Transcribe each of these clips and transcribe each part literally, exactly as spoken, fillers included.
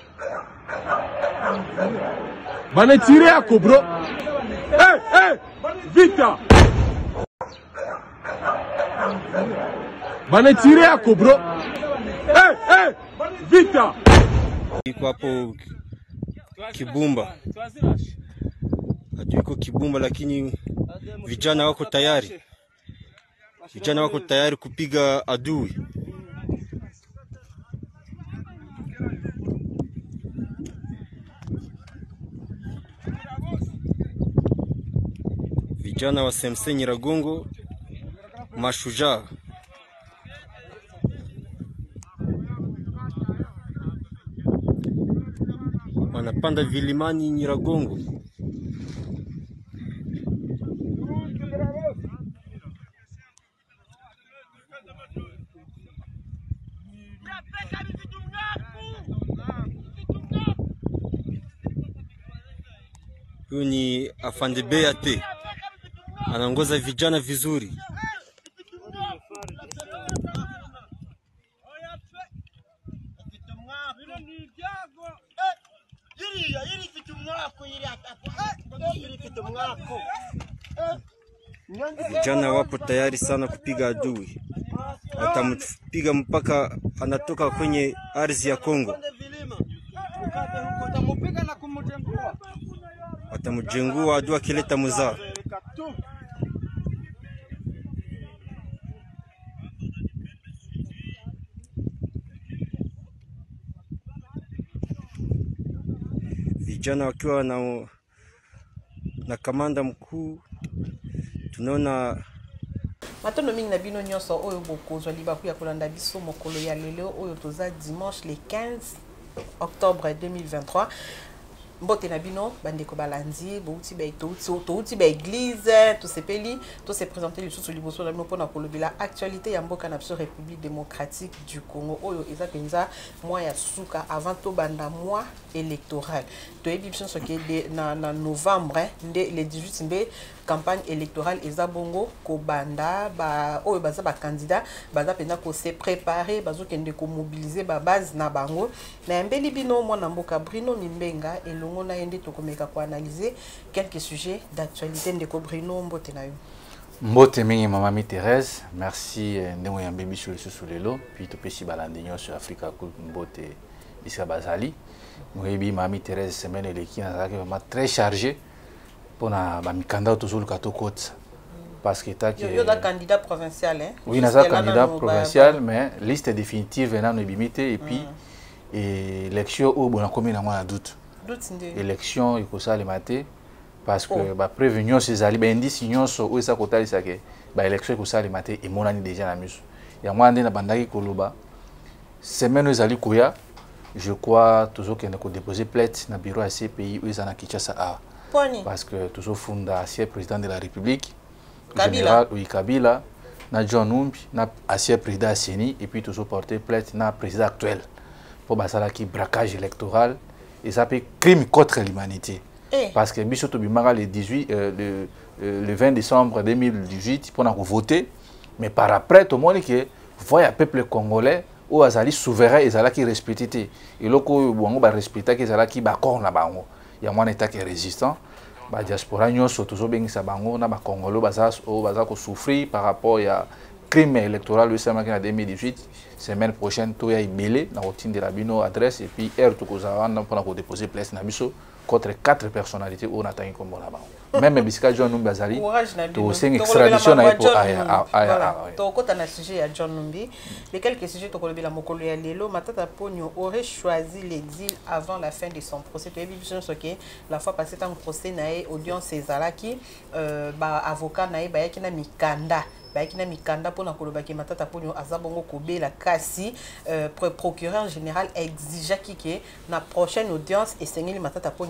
Bana tiré à Cobro. Hey, hey, vite. Bana tiré à Cobro. Hey, hey, vite. Iko hapo Kibumba. Hatuiko Kibumba, lakini vijana wako tayari. Vijana wako tayari kupiga adui. Vijana wa Semse Nyiragongo, mashujaa. Wanapanda vilimani Nyiragongo. Huyu ni Afande Beate, anaongoza vijana vizuri. Vijana wapo tayari sana kupiga adui. Watampiga mpaka anatoka kwenye ardhi ya Kongo. Watamjengua adui akileta muzaa. Vijana wakiwa na na kamanda mkuu. Tunaona matondo mingi na bino nyonso oyo bokozwa libaku ya kolanda biso mokolo ya lelo oyo toza dimanche le quinze octobre deux mille vingt-trois. Mbote na bino bandeko balandi bouti ba touti ba église to sepeli to se présenter le sous liboso na bino pona kolobela actualité ya mboka na biso République démocratique du Congo oyo eza penza mois ya suka avant to banda mois électoral to yebi biso soki de na, na novembre nde le dix-huit mbe campagne électorale eza bongo ko banda ba oyo baza ba candidat baza penza ko se préparer bazo kende ko mobiliser ba base na bango na mbeli bino mwana mboka Bruno Mimbenga elo on a aidé to komeka ko analyser quelques sujets d'actualité de Bruno mbote na yo. Mbote mingi mama mi Thérèse, merci ndemo ya mbebi sur le soulelo puis to pesi balandinyo sur Africa Cool mbote bisa bazali. Moyebi mama mi Thérèse semaine eleki na zaki vraiment très chargé pour na ba mikanda to zulu katokot parce que ta que yo da candidat provincial hein. Oui, na za candidat provincial mais liste définitive na no bimité et puis et élection au bon commune na moi doute. Élection il faut ça les mater parce que ba prévention ces ali ba indice nyonso o esa kotali sake ba élection il faut ça les mater et monani déjà na miso ya mwande na bandaki koloba semaine ezali koya je crois toujours qu'il faut déposer plainte na bureau à C P I ou esa na Kinshasa a parce que toujours funda ancien président de la République général oui Kabila na John Numbi na ancien président Seni et puis toujours porter plainte na président actuel pour basala qui braquage électoral. Et ça peut crime contre l'humanité. Eh. Parce que Bisoto Bimara le dix-huit, euh, le, euh, le vingt décembre deux mille dix-huit, pour nous voter, mais par après, tout le monde qui voit le peuple congolais où Azali souverain et Azali qui respecte. Et là, on va respecter que Azali qui bakor na bango. Il y a un état qui est résistant. La diaspora nous surtout bien ça bango na ba congolais bazas au bazas ko souffrir par rapport à crime électoral le samedi en deux mille dix-huit. Semaine prochaine, tout est belé dans la routine de la bino adresse et puis hier tout qu'on pour déposer place na biso contre quatre personnalités au Nathan comme là-bas. Même Biska John Numbi Azali, tout c'est une extradition à pour à à to kota na sujet ya John Numbi. Les quelques sujets to kolobela mokolo ya lelo Matata Ponyo aurait choisi l'exil avant la fin de son procès. Tu as vu bien ce que la fois passée dans le procès nae audience Césaraki euh ba avocat nae ba yakina mikanda Baikina mikanda pour na kolobaki Matata Ponyo azabongo kobela kasi euh, procureur général exige kike na prochaine audience et sengeli Matata Ponyo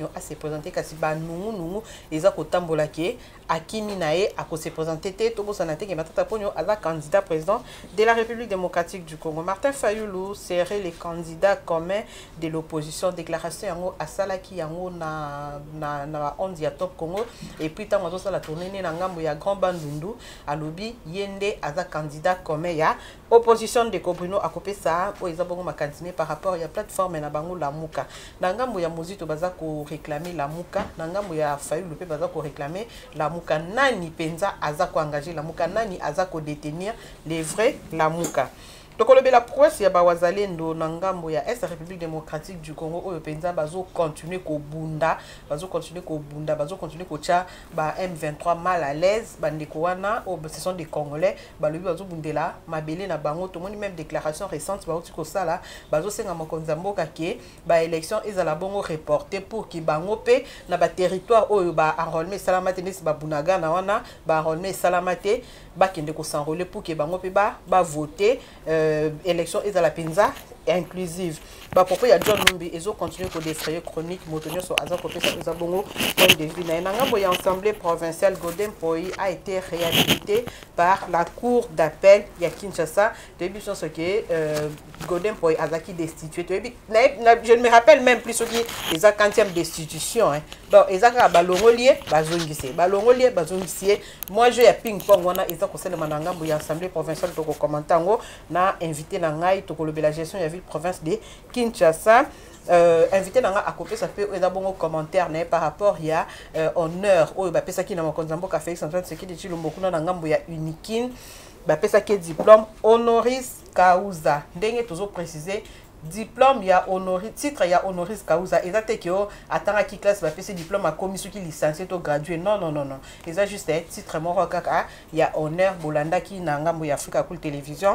ponyo a se présenter kasi ba nungu nungu eza ko tambola ke akimi nae a ko se présenter te to bosana te ke matata ponyo ala candidat président de la République démocratique du Congo. Martin Fayulu serait le candidat commun de l'opposition. Déclaration yango asala ki yango na na na onze ya Top Congo et puis tant ozo la tournée na ngambo ya Grand Bandundu alobi yende aza candidat commun ya opposition de Kobruno akopé ça o ezabongo makantine par rapport ya plateforme na bango la muka na ngambo ya muzito baza ko réclamer la muka na ngambo ya Fayulu pe baza ko réclamer la muka nani penza aza ko engager la muka nani aza ko détenir les vrais la muka. Donc la prouesse ya bawazalendo na ngambo ya Est République démocratique du Congo oyo penza bazo continuer ko bunda bazo continuer ko bunda bazo continuer ko cha ba M vingt-trois mal à l'aise bandeko wana o ce sont des Congolais ba lobi bazo bundela mabele na bango to moni même déclaration récente ba uti ko sala bazo senga mokonza mboka ke ba élection ezala bongo reporter pour ki bango pe na ba territoire oyo ba enrôlement salamate nesi ba bunaga na wana ba enrôlement salamate ba kende ko s'enrôler pour que bango pe ba ba voter euh, élection ezala penza inclusive. Bah pourquoi il y a John Numbi ils ont continué pour défrayer chronique motonio sur Azan Kopé ça bongo point de vue. Nanga y assemblée provinciale Godem Poi a été réhabilité par la cour d'appel ya Kinshasa depuis ce que euh, Godem Poi Azaki destitué. Je ne me rappelle même plus ce qui est la quantième destitution hein. Donc ezaka balongolier bazongisi balongolier bazongisi moi je ya ping pong wana ezaka conseil mananga y assemblée provinciale to commenter ngo na invité na ngai to kolobe la gestion ya ville province de Kinshasa. Euh, invité nanga à copier ça fait un bon commentaire né par rapport il y a euh, honneur au ba pesa ki na makonzambo ka Félix Antoine Tshisekedi tshilo mboko na ngambo ya unikin ba pesa ki diplôme honoris causa ndenge tozo préciser diplôme ya honoris titre ya honoris causa ezate ki o atanga ki classe ba pesa diplôme a commis qui licencié to gradué non non non non eza juste un titre moko kaka ya honneur bolanda ki na ngambo ya Africa Cool Télévision.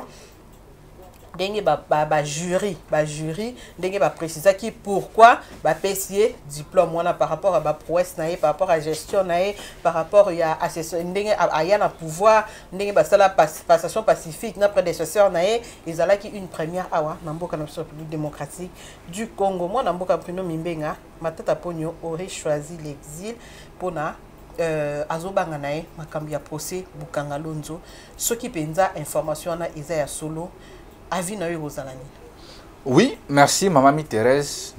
Dengue ba ba, ba jury ba jury dengue ba préciser qui pourquoi ba pesier diplôme wana par rapport à ba prouesse naé par rapport à gestion naé par rapport ya assesseur dengue a ya na pouvoir dengue ba sala passation pacifique na prédécesseur naé ils ala qui une première awa na mboka na République démocratique du Congo. Moi na mboka Bruno Mimbenga matata ponyo aurait choisi l'exil pour na euh azobanga naé makambi ya procès bukanga lonzo ce qui penza information na isa ya solo. Oui, merci Maman Thérèse.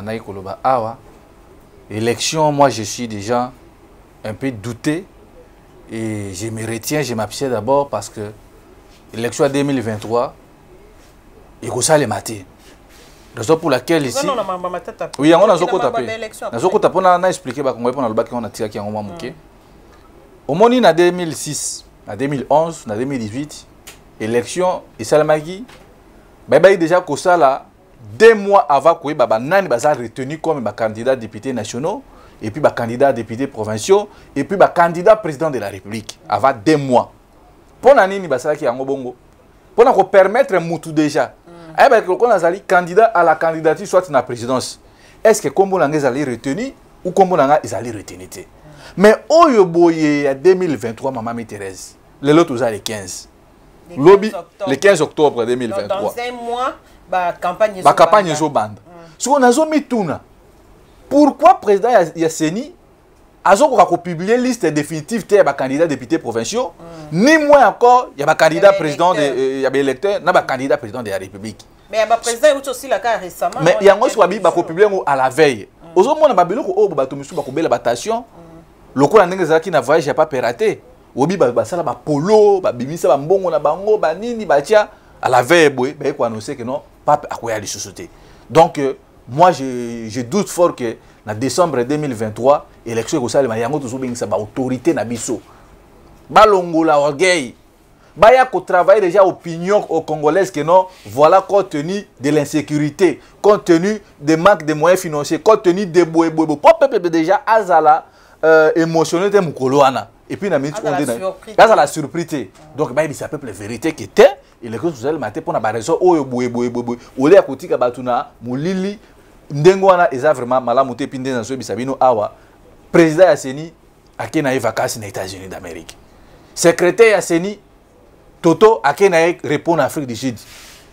Élection, moi je suis déjà un peu douté et je me retiens, je m'abstiens d'abord parce que l'élection deux mille vingt-trois, il faut ça les mater. Raison pour laquelle ici. Oui, on a tapé. On a expliqué qu'on a tiré en au moins en deux mille six, en deux mille onze, en deux mille dix-huit. Élection et Salamagi baba déjà que ça là deux mois avant que baba nani baza retenu comme ba candidat député nationaux et puis ba candidat député provinciaux et puis ba candidat président de la République avant deux mois pour nani ni basala ki yango bongo pour na ko permettre mutu déjà eh ben ko na zali candidat à la candidature soit na présidence est-ce que kombo nanga zali retenu ou kombo nanga zali retenu té mais oyo boye à deux mille vingt-trois Maman Thérèse le lot aux les quinze lobby le quinze octobre deux mille vingt-trois. Dans un mois, la campagne la campagne est au bande. Si on a mis tout, pourquoi le président Yasseni a publié la liste définitive des candidats députés provinciaux, ni moins encore, il y a un candidat président, il y a un électeur, il y a un candidat président de la République. Mais il y a un président aussi la cas récemment. Mais il y a un autre qui a publié à la veille. Aujourd'hui, on a publié la batation. Le coup, qui n'a voyagé, pas piraté. Obi ba basala ba polo ba bimisa ba mbongo na bango ba nini ba tia à la veille boy ba ko annoncer que non pas akoya les sociétés. Donc euh, moi je je doute fort que en décembre deux mille vingt-trois élection ko salema yango to bengisa ba autorité na biso ba longola orgueil ba ya ko travailler déjà opinion aux Congolaises que non voilà compte tenu de l'insécurité compte tenu des manques de moyens financiers compte tenu de boy boy peuple déjà azala euh, émotionnel de mukoloana. Et puis, on a mis la surprise. Donc, il y a peu la vérité qui était. Et les choses sont maté pour la raison. Oh, boue, boue, boue, boue. Olé à côté, Kabatuna, Moulili, Ndengoana, ils ont vraiment mal à monter. Pindé dans ce bisabino, Awa. Président Yasseni, à qui n'a eu vacances aux États-Unis d'Amérique. Secrétaire Yasseni, Toto, à qui n'a eu répondre en Afrique du Sud.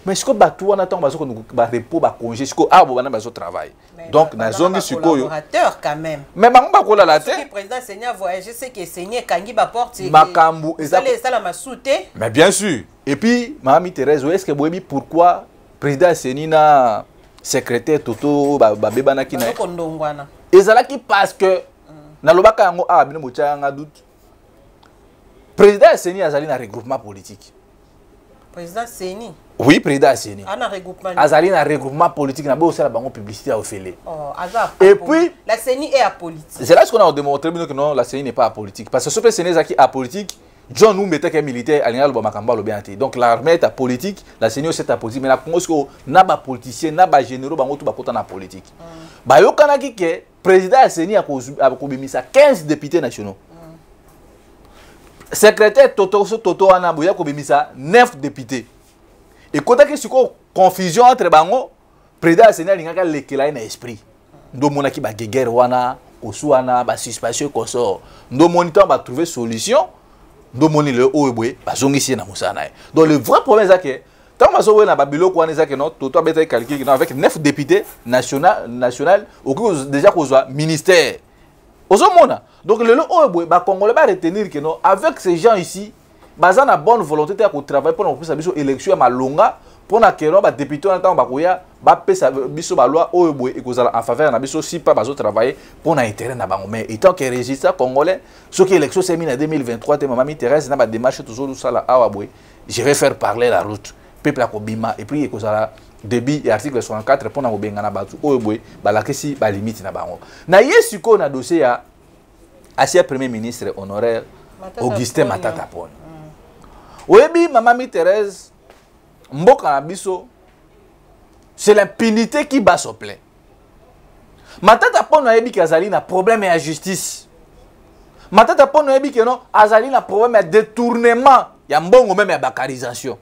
mais ce que batou on attend bazo ko ba repos ba congé ce que ah bon bazo travail donc na zongi sikoyo collaborateur quand même mais bango ba kola la le président Seigneur voyage je sais que Seigneur kangi ba porte makambu ezali ça la masouté mais bien sûr et puis Mami Thérèse est-ce que boyebi pourquoi président Senina secrétaire Toto ba bebana ki na kondongwana ezalaki parce que na lobaka yango ah bino motia nga doute président Seni azali na regroupement politique. Président Seni. Oui, président Seni. Ana regroupement. Azali na regroupement politique na bo la bango publicité à Ofélé. Oh, azar. Et puis la Seni est apolitique. C'est là ce qu'on a démontré que non, la Seni n'est pas apolitique parce que ce que Seni est apolitique, John nous mettait que militaire allié au Makamba le bien. Donc l'armée est apolitique, la Seni aussi est apolitique mais la Congo n'a pas politicien, n'a pas généraux bango tout ba kota na politique. Ba yo kanaki ke président Seni a kobimisa quinze députés nationaux. Secrétaire Toto Toto Anabuya Kobimisa neuf députés. Et quand il y a une confusion entre bango, président Sénat Lingaka lekela na esprit. Ndo monaki ba guerre wana, osuana ba suspension koso. Ndo moniteur ba trouver solution. Ndo moni le oebwe ba zongisi na musana. Donc le vrai problème c'est que tant que nous avons Babilo qui est non Toto a été calculé avec neuf députés national national au déjà qu'on soit ministère. Donc le Congolais va retenir que non, avec ces gens ici, ils ont une bonne volonté de travailler pour nous faire une élection à longa pour que les députés en temps bakoya ba pesa biso ba loi oyo et en faveur na biso si pas bazo travailler pour na intérêt na bango mais étant que registre congolais ce qui élection c'est mis en deux mille vingt-trois te Mami Thérèse na ba démarche toujours ça là awa boy je vais faire parler la route peuple a kobima et puis et kozala débit et article soixante-quatre pour na kobenga na batu oyo boy ba la kesi ba limite na bango na yesuko na dossier ya ancien premier ministre honoraire Augustin Matata Ponyo. Oyebi Mami Thérèse mboka na biso c'est l'impunité qui bat son plein. Matata Ponyo oyebi ki azali na problème ya justice. Matata Ponyo oyebi ki non azali na problème ya détournement ya mbongo même ya bancarisation.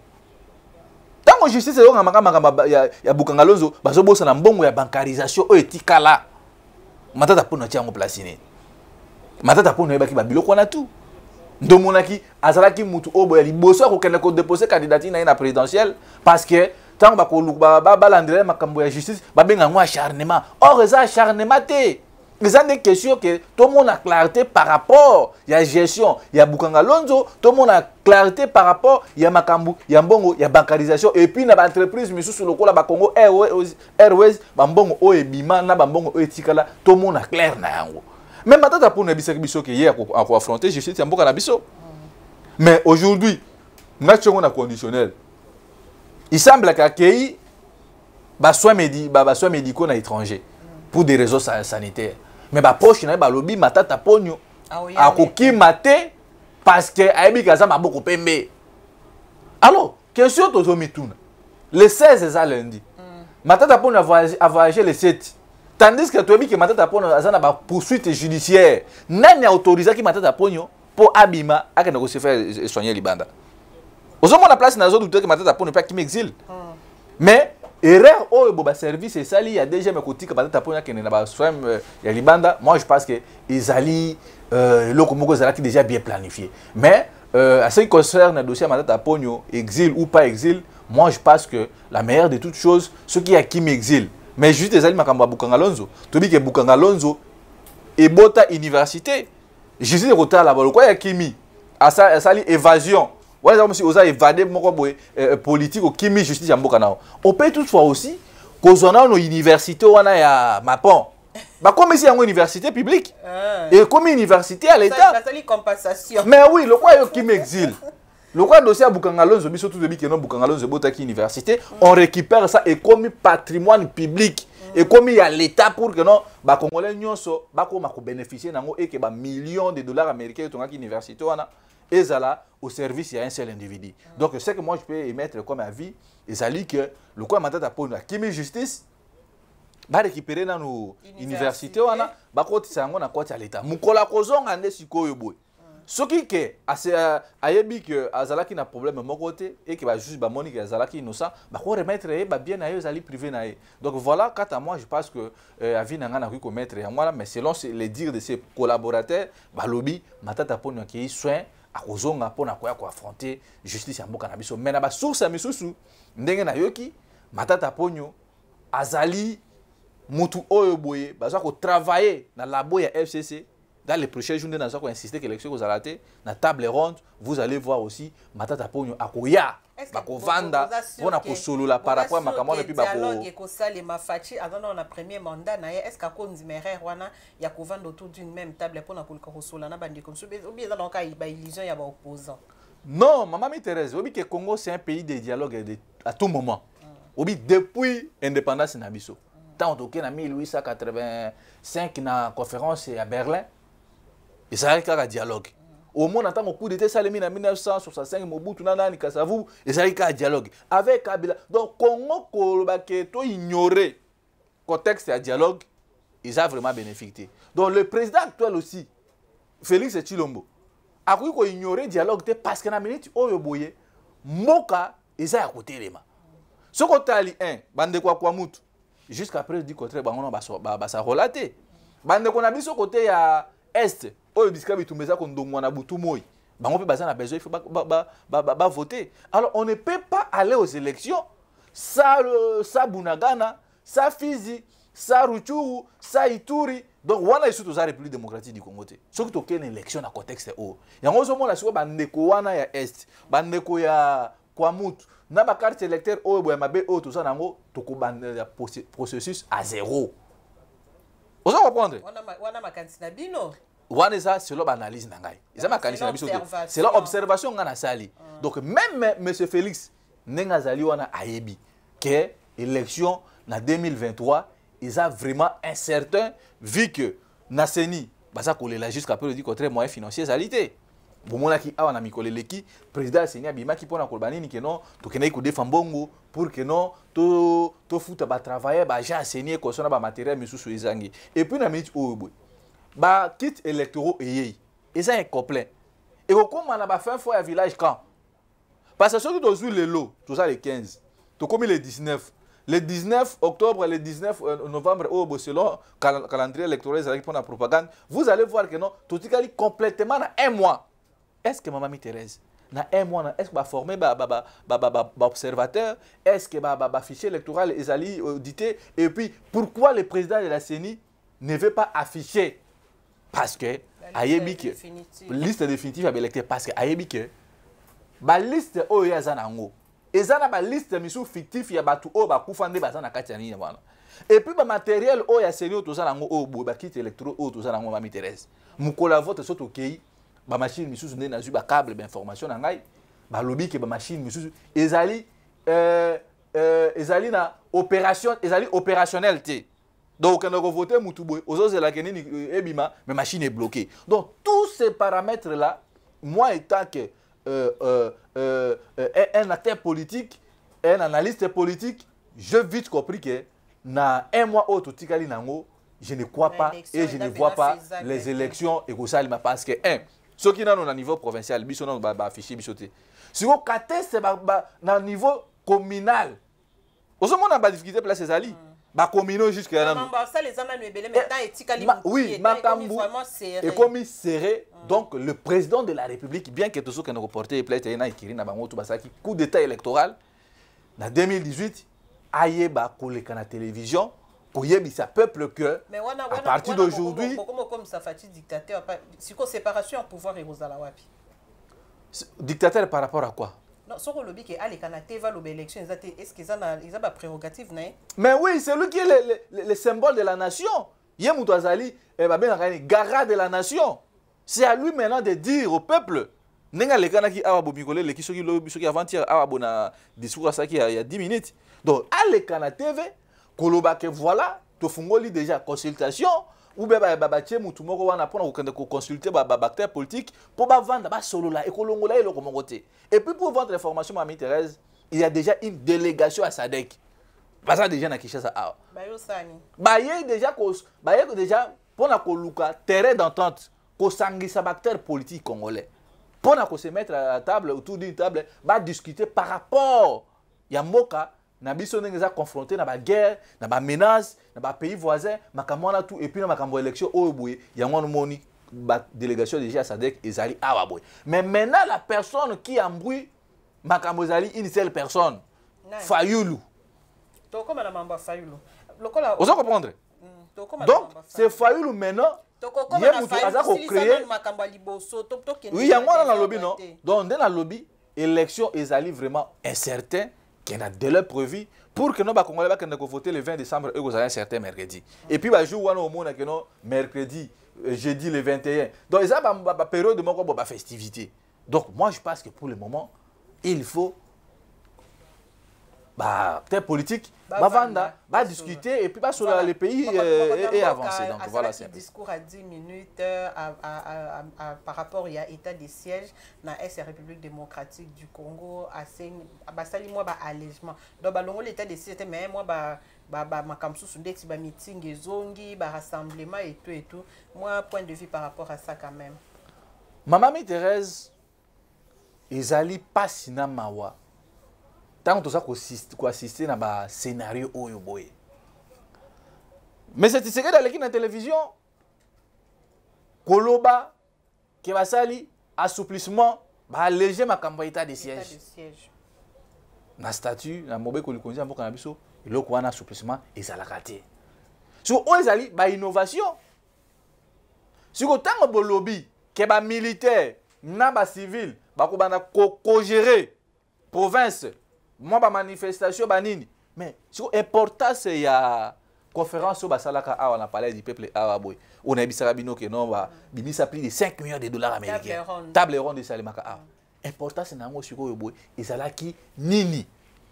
Tango justice yo ngama ngama ya ya Bukanga Lonzo bazo bosa na mbongo ya bancarisation o etikala. Matata Ponyo tia ngo place ni. Matata Ponyo yebaki ba biloko na tout. Ndomonaki azalaki mutu obo ya liboso ko kende ko déposer candidature na na présidentielle parce que tant ba ko ba ba landele makambo ya justice ba benga ngo acharnement. Or eza acharnement te. Les des questions que tout le monde a clarté par rapport à la gestion, il y a Bukanga Lonzo, tout le monde a clarté par rapport à Makambu, il y a Mbongo, il y a bancarisation et puis il y a l'entreprise mais sur le coup là Congo Airways, Mbongo Oebima, Mbongo Oetikala, tout le monde a clair na yango. Même Matata Ponyo bisaki biso que hier à affronter justice ya mboka na biso. Mais aujourd'hui, nous na conditionnel. Il semble qu'accueillir ba soins médicaux, ba soins médicaux na étranger pour des raisons sanitaires. Mais ba poche na ba lobby Matata Ponyo a koki maté parce que ayebi kaza maboko pembe. Alors, question tozomi tuna. Le seize est lundi. Matata Ponyo a voyagé le sept. Tandis que tu as dit que Matata Ponyo a une poursuite judiciaire. Nani a autorisé que Matata Ponyo pour abima à que se faire soigner Libanda. Aux hommes la place n'a pas douté que Matata Ponyo pas qui m'exile. Mais erreur au boba service et ça il y a déjà mes côtés que Matata Ponyo qui n'a pas soin ya Libanda. Moi je pense que ils allaient le comoko zalaki déjà bien planifié. Mais à ce qui concerne le dossier Matata Ponyo exil ou pas exil, moi je pense que la meilleure de toutes choses, ce qui a qui m'exile. Mais juste les amis makamba Bukanga Lonzo, tu dis que Bukanga Lonzo est bota université. Je suis de côté là-bas. Quoi ya kimi? À ça, à ça évasion. Ouais, comme si on a évadé mon boy politique au kimi justice ya mboka nao. On peut toutefois aussi qu'on a nos universités on a ya Mapon. Bah comme ici il y a une université publique et comme université à l'État. Ça c'est compensation. Mais oui, le quoi qui m'exile. Le quoi dossier à Bukanga Lonzo, biso tout de que non Bukanga Lonzo botaki université, on récupère ça et comme patrimoine public et comme il y a l'État pour que non ba congolais nyonso ba ko mako bénéficier nango et que ba millions de dollars américains to ngaki université wana ezala au service il y a un seul individu. Donc c'est que moi je peux émettre comme avis et ça dit que le quoi Matata Ponyo kimi justice ba récupérer dans nos universités wana ba ko tisango na koti à l'État. Mukola kozonga nde sikoyo boy. Ce qui est ayebi que azalaki na problème mon côté et que ba juste ba moni que azalaki innocent ba ko remettre ba bien na yo zali privé na ye. Donc voilà quant à moi je pense que avi na ngana ko mettre ya moi mais selon les dires de ses collaborateurs ba lobby Matata Ponyo qui soin akozonga pona koya ko affronter justice ya mboka na biso mais na ba source ya misusu ndenge na yoki Matata Ponyo azali mutu oyo boye baza ko travailler na labo ya F C C dans les prochains jours nous allons insister que l'élection vous allez na table ronde vous allez voir aussi Matata Ponyo akoya bako vanda pona ko solola par rapport à makamona puis bako dialogue ko sale mafachi avant na premier mandat na est-ce ka ko nzimere wana ya ko vanda autour d'une même table pona ko ko solola na bandi comme ça ou bien dans ka ba illusion ya ba opposant. Non, maman mi Thérèse, obi que Congo c'est un pays de dialogue de, à tout moment. Obi depuis indépendance na biso. Tant que en mille huit cent quatre-vingt-cinq na conférence à Berlin, et ça a un dialogue. Au moins, en tant que coup d'état salemi en mille neuf cent soixante-cinq, Mobutu Nana Nikasavu, et ça a un dialogue. Avec Kabila. Donc, Congo, Kolobaketo ignoré le contexte de dialogue, ils ont vraiment bénéficié. Donc, le président actuel aussi, Félix Tshilombo, a ignoré le dialogue parce que dans la minute où il y a Moka, ils ont à côté de moi. Ce côté un, bande quoi quoi mout. Jusqu'à après du contraire, on va ça relater. Bande qu'on a mis sur côté à est, où il discute tout ça qu'on doit na butu moi. Bah on peut baser na besoin, il faut pas voter. Alors on ne peut pas aller aux élections sans sans Bunagana, sans Fizi, sans Rutshuru, sans Ituri. Donc wana isu toza République démocratique du Congo te. Soki to ken élection na contexte o. Yango zo mona siko bande ko wana ya est, bande ko ya Kwamut. Na ba carte électeur o boya mabe o toza nango to ko bande ya processus à zéro. Oza comprendre? Wana wana makanisi na bino. Wana ça c'est l'analyse na ngai. Eza makanisi na biso. C'est l'observation ngana sali. Donc même monsieur Félix nenga zali wana ayebi que élection na deux mille vingt-trois ils ont vraiment incertain vu que Nasseni baza kolela jusqu'à peu le dire contraire moyen financier salité. Bomona ki awa na mikoleleki président Senya bima ki pona kolbanini que non to kenai ko défendre bongo pour que non to to futa ba travailler ba ja Senya ko sona ba matériel misusu ezangi. Et puis na minute o boy. Ba kit électoraux eyei. Eza incomplet. Et ko koma na ba fin fois à village camp. Parce que ceux qui dozu le lot, tout ça les quinze. To comme les dix-neuf. Le dix-neuf octobre, le dix-neuf novembre, oh, selon le calendrier électoral pour la propagande, vous allez voir que non, tout est complètement dans un mois. Est-ce que Maman Thérèse, dans un mois, est-ce que va former observateur, est-ce que va fichier électoral est audité, et puis pourquoi le président de la C E N I ne veut pas afficher? Parce que la liste définitive est électée, parce que la liste est en et ça na ba liste misu fictif ya batu o ba kufande ba na kati ya nini bwana. Et puis ba matériel o ya senior to ça nango o ba kit électro o to ça nango Mami Thérèse. Mukola vote soto kei ba machine misu ne na zu ba câble ba information na ngai ba lobby ke ba machine misu ezali euh euh ezali na opération ezali opérationnel té. Donc quand on vote mutu boy ozo la kenini ebima mais machine est bloquée. Donc tous ces paramètres là moi étant que Euh, euh, euh, euh, un acteur politique, un analyste politique, je vite compris que dans un mois au Tikali Nango, je ne crois pas et je ne vois pas les élections et que ça parce que un, ceux qui sont au niveau provincial, ils sont affichés, ils sont si vous catez c'est au niveau communal, au moment où on a difficulté place ces alliés. Ba communaux jusqu'à là. Ça les amène mais maintenant Etikali oui, Makambu est comme serré. Donc le président de la République, bien que tout ce qu'on a reporté plainte na ikiri na bango tout basaki coup d'état électoral en deux mille dix-huit aye ba koleka na télévision koyebi sa peuple que à partir d'aujourd'hui comme ça fatigue dictateur c'est quoi séparation en pouvoir et rozala wapi. Dictateur par rapport à quoi? Non, sur le lobby qui a les Canadiens va l'élection, est-ce qu'ils ont ils ont pas prérogative non? Mais oui, c'est lui qui est le, le, le symbole de la nation. Yemou Toazali est ben gara de la nation. C'est à lui maintenant de dire au peuple. Nenga les Canadiens qui a bobigolé les qui sont qui qui avant-hier a bon discours à ça qui il y a dix minutes. Donc à les Canadiens koloba que voilà, to fungoli déjà consultation. Ou bien babatie mutu moko wana pona ko consulter ba acteur politique pour ba vendre ba solo la ekolongola elo komongote. Et puis pour vendre l'information Mami Thérèse, il y a déjà une délégation à Sadek. Ba ça déjà na Kinshasa a. Ba yo sani. Ba yé déjà ko ba yé déjà pona ko luka terrain d'entente ko sangisa ba acteur politique congolais. Pona ko se mettre à la table autour d'une table ba discuter par rapport ya mboka na biso nengeza confronté na ba guerre na ba menace na ba pays voisins makamwana tout et puis na makambo élection o boye ya ngwana moni la délégation de G A S A D C ezali awa boy. Mais maintenant la personne qui embrouille makambo ezali une seule personne. Fayulu. To comme la mamba Fayulu. Vous comprendre? Donc c'est Fayulu maintenant. Il y a créé. Oui, il y a moi dans le lobby non. Donc dans le lobby élection ezali vraiment incertain qui a de leur prévu pour que nos Congolais va voter le vingt décembre et vous avez un certain mercredi. Et puis bah jour au monde que non mercredi jeudi le vingt et un. Donc ça va ba période de mon ba festivité. Donc moi je pense que pour le moment il faut bah peut-être politique bah vanda bah discuter et puis bah sur le pays et avancer. Donc voilà c'est un discours à dix minutes à, à, à, à, par rapport il y a état de siège dans la République démocratique du Congo assez bah ça moi bah allègement donc bah l'état de siège mais moi bah bah bah ma comme sous des bah meeting et zongi bah rassemblement et tout et tout moi point de vue par rapport à ça quand même Maman Thérèse ezali pas sinamawa tant que ça qu'on assister à un scénario oyo boy. Mais c'est ce que dans l'équipe de la télévision, Koloba, Kebasali, assouplissement, bah alléger ma campagne état de siège. Na statut, na mobile que le conduit en Bokanabisso, il y a un assouplissement et ça l'a raté. Sur eux ezali, bah innovation. Sur autant que lobby, que ba militaire, na ba civil, bah ko bana co-gérer province. Moi, ma manifestation, banini. Mais c'est important, c'est la conférence sur Basalaka, on a parlé du peuple Awaboy. On a dit que non, ça a plus de cinq millions de dollars américains. Table ronde de Salimaka. Important, c'est que et ça qui nini.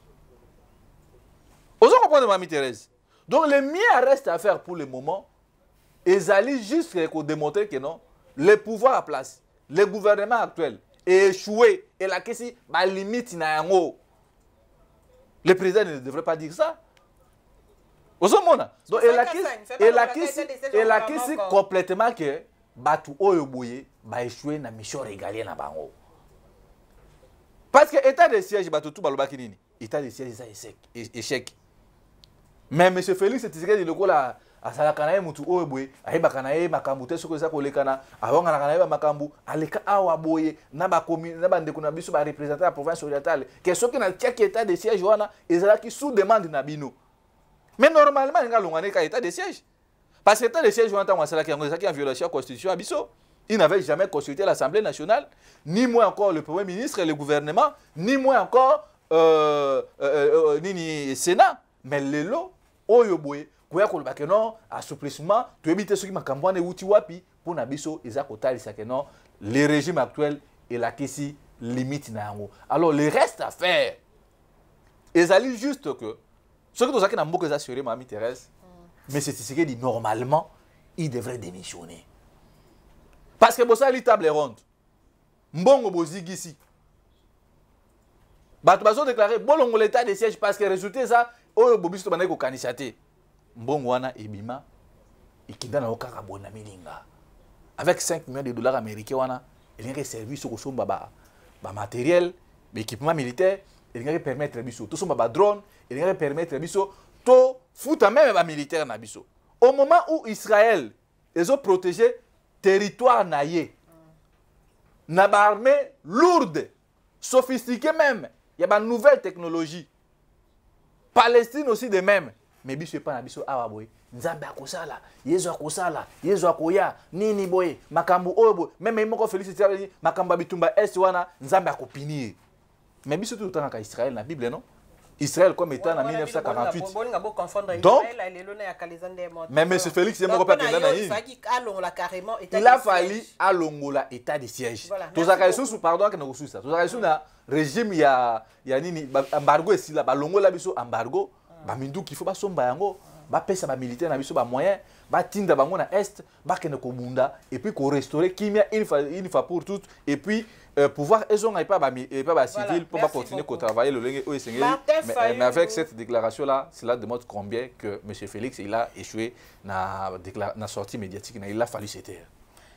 Osons comprendre, Mamie Thérèse. Donc, le mieux reste à faire pour le moment, ils allaient juste démontrer que non, le pouvoir à place, le gouvernement actuel est échoué et la question, la limite, n'a rien. Le président ne devrait pas dire ça. Vous avez donc il a quitté complètement que Batu Oyoboye va échouer dans la mission régalienne à Bango. Parce que l'état de siège, Batu tout baloba kinini. État de siège, c'est échec. Mais M. Félix, c'est ce que dit le coup là. Asala kanaye mutu Oyoboye, ahiba kanaye makambu te soko za kolekana, awanga kanaye ba makambu, aleka awa boye, na ba commune, na ba ndeko na biso ba représenter la province orientale. Que ce qui na check état de siège wana, ezala ki sous demande na bino. Mais normalement nga longane ka état de siège. Parce que l'état de siège wana ta sala ki yango ezaki en violation de la constitution à biso. Il n'avait jamais consulté l'Assemblée nationale, ni moins encore le Premier ministre et le gouvernement, ni moins encore euh, euh, euh, ni ni Sénat, mais le lot Oyoboye Koya kolobake non assouplissement to éviter ceux qui makambwane uti wapi pour na biso eza kotalisa que non le régime actuel et la kesi limite na yango. Alors le reste à faire ezali juste que ceux qui tozaki na mboka eza assuré Mamie Thérèse mais c'est ce qui dit normalement il devrait démissionner parce que bosa li table ronde mbongo bozigisi bato bazo déclarer bolongo l'état de siège parce que résultat ça oyo bobiso bana ko kandidater mbongo wana ebima ikinda na okaka bona milinga avec cinq millions de dollars américains wana il y a des services au somba ba ba matériel équipement militaire il y a permettre biso tout somba ba drone il y a permettre biso to futa même ba militaire na biso au moment où Israël ils ont protégé territoire naïe na ba armée lourde sophistiquée même il y a ba nouvelle technologie Palestine aussi de même mais biso pas na biso awa boy nzambe akosala yezo akosala yezo akoya nini boy makambu oyo boy même moko Félix Tshisekedi makambu bitumba est wana nzambe akopinir mais biso tout temps ka Israël na Bible non Israël comme état en mille neuf cent quarante-huit donc mais M. Félix moko pas kenda na il a fallu alongola état de siège tozaka sous pardon que na kosusa tozaka sous na régime ya ya nini embargo esila balongola biso embargo ba mindu qu'il faut ba somba yango ba pesa ba militaire na biso ba moyen ba tinda bango na est ba kene ko bunda et puis ko restaurer kimia une fois une fois pour toutes et puis euh, pouvoir ezonga et pas ba et pas ba civil pour pas continuer à travailler le lenge o esengeli mais, mais avec cette déclaration là cela démontre combien que M. Félix il a échoué na na sortie médiatique na il a fallu se taire.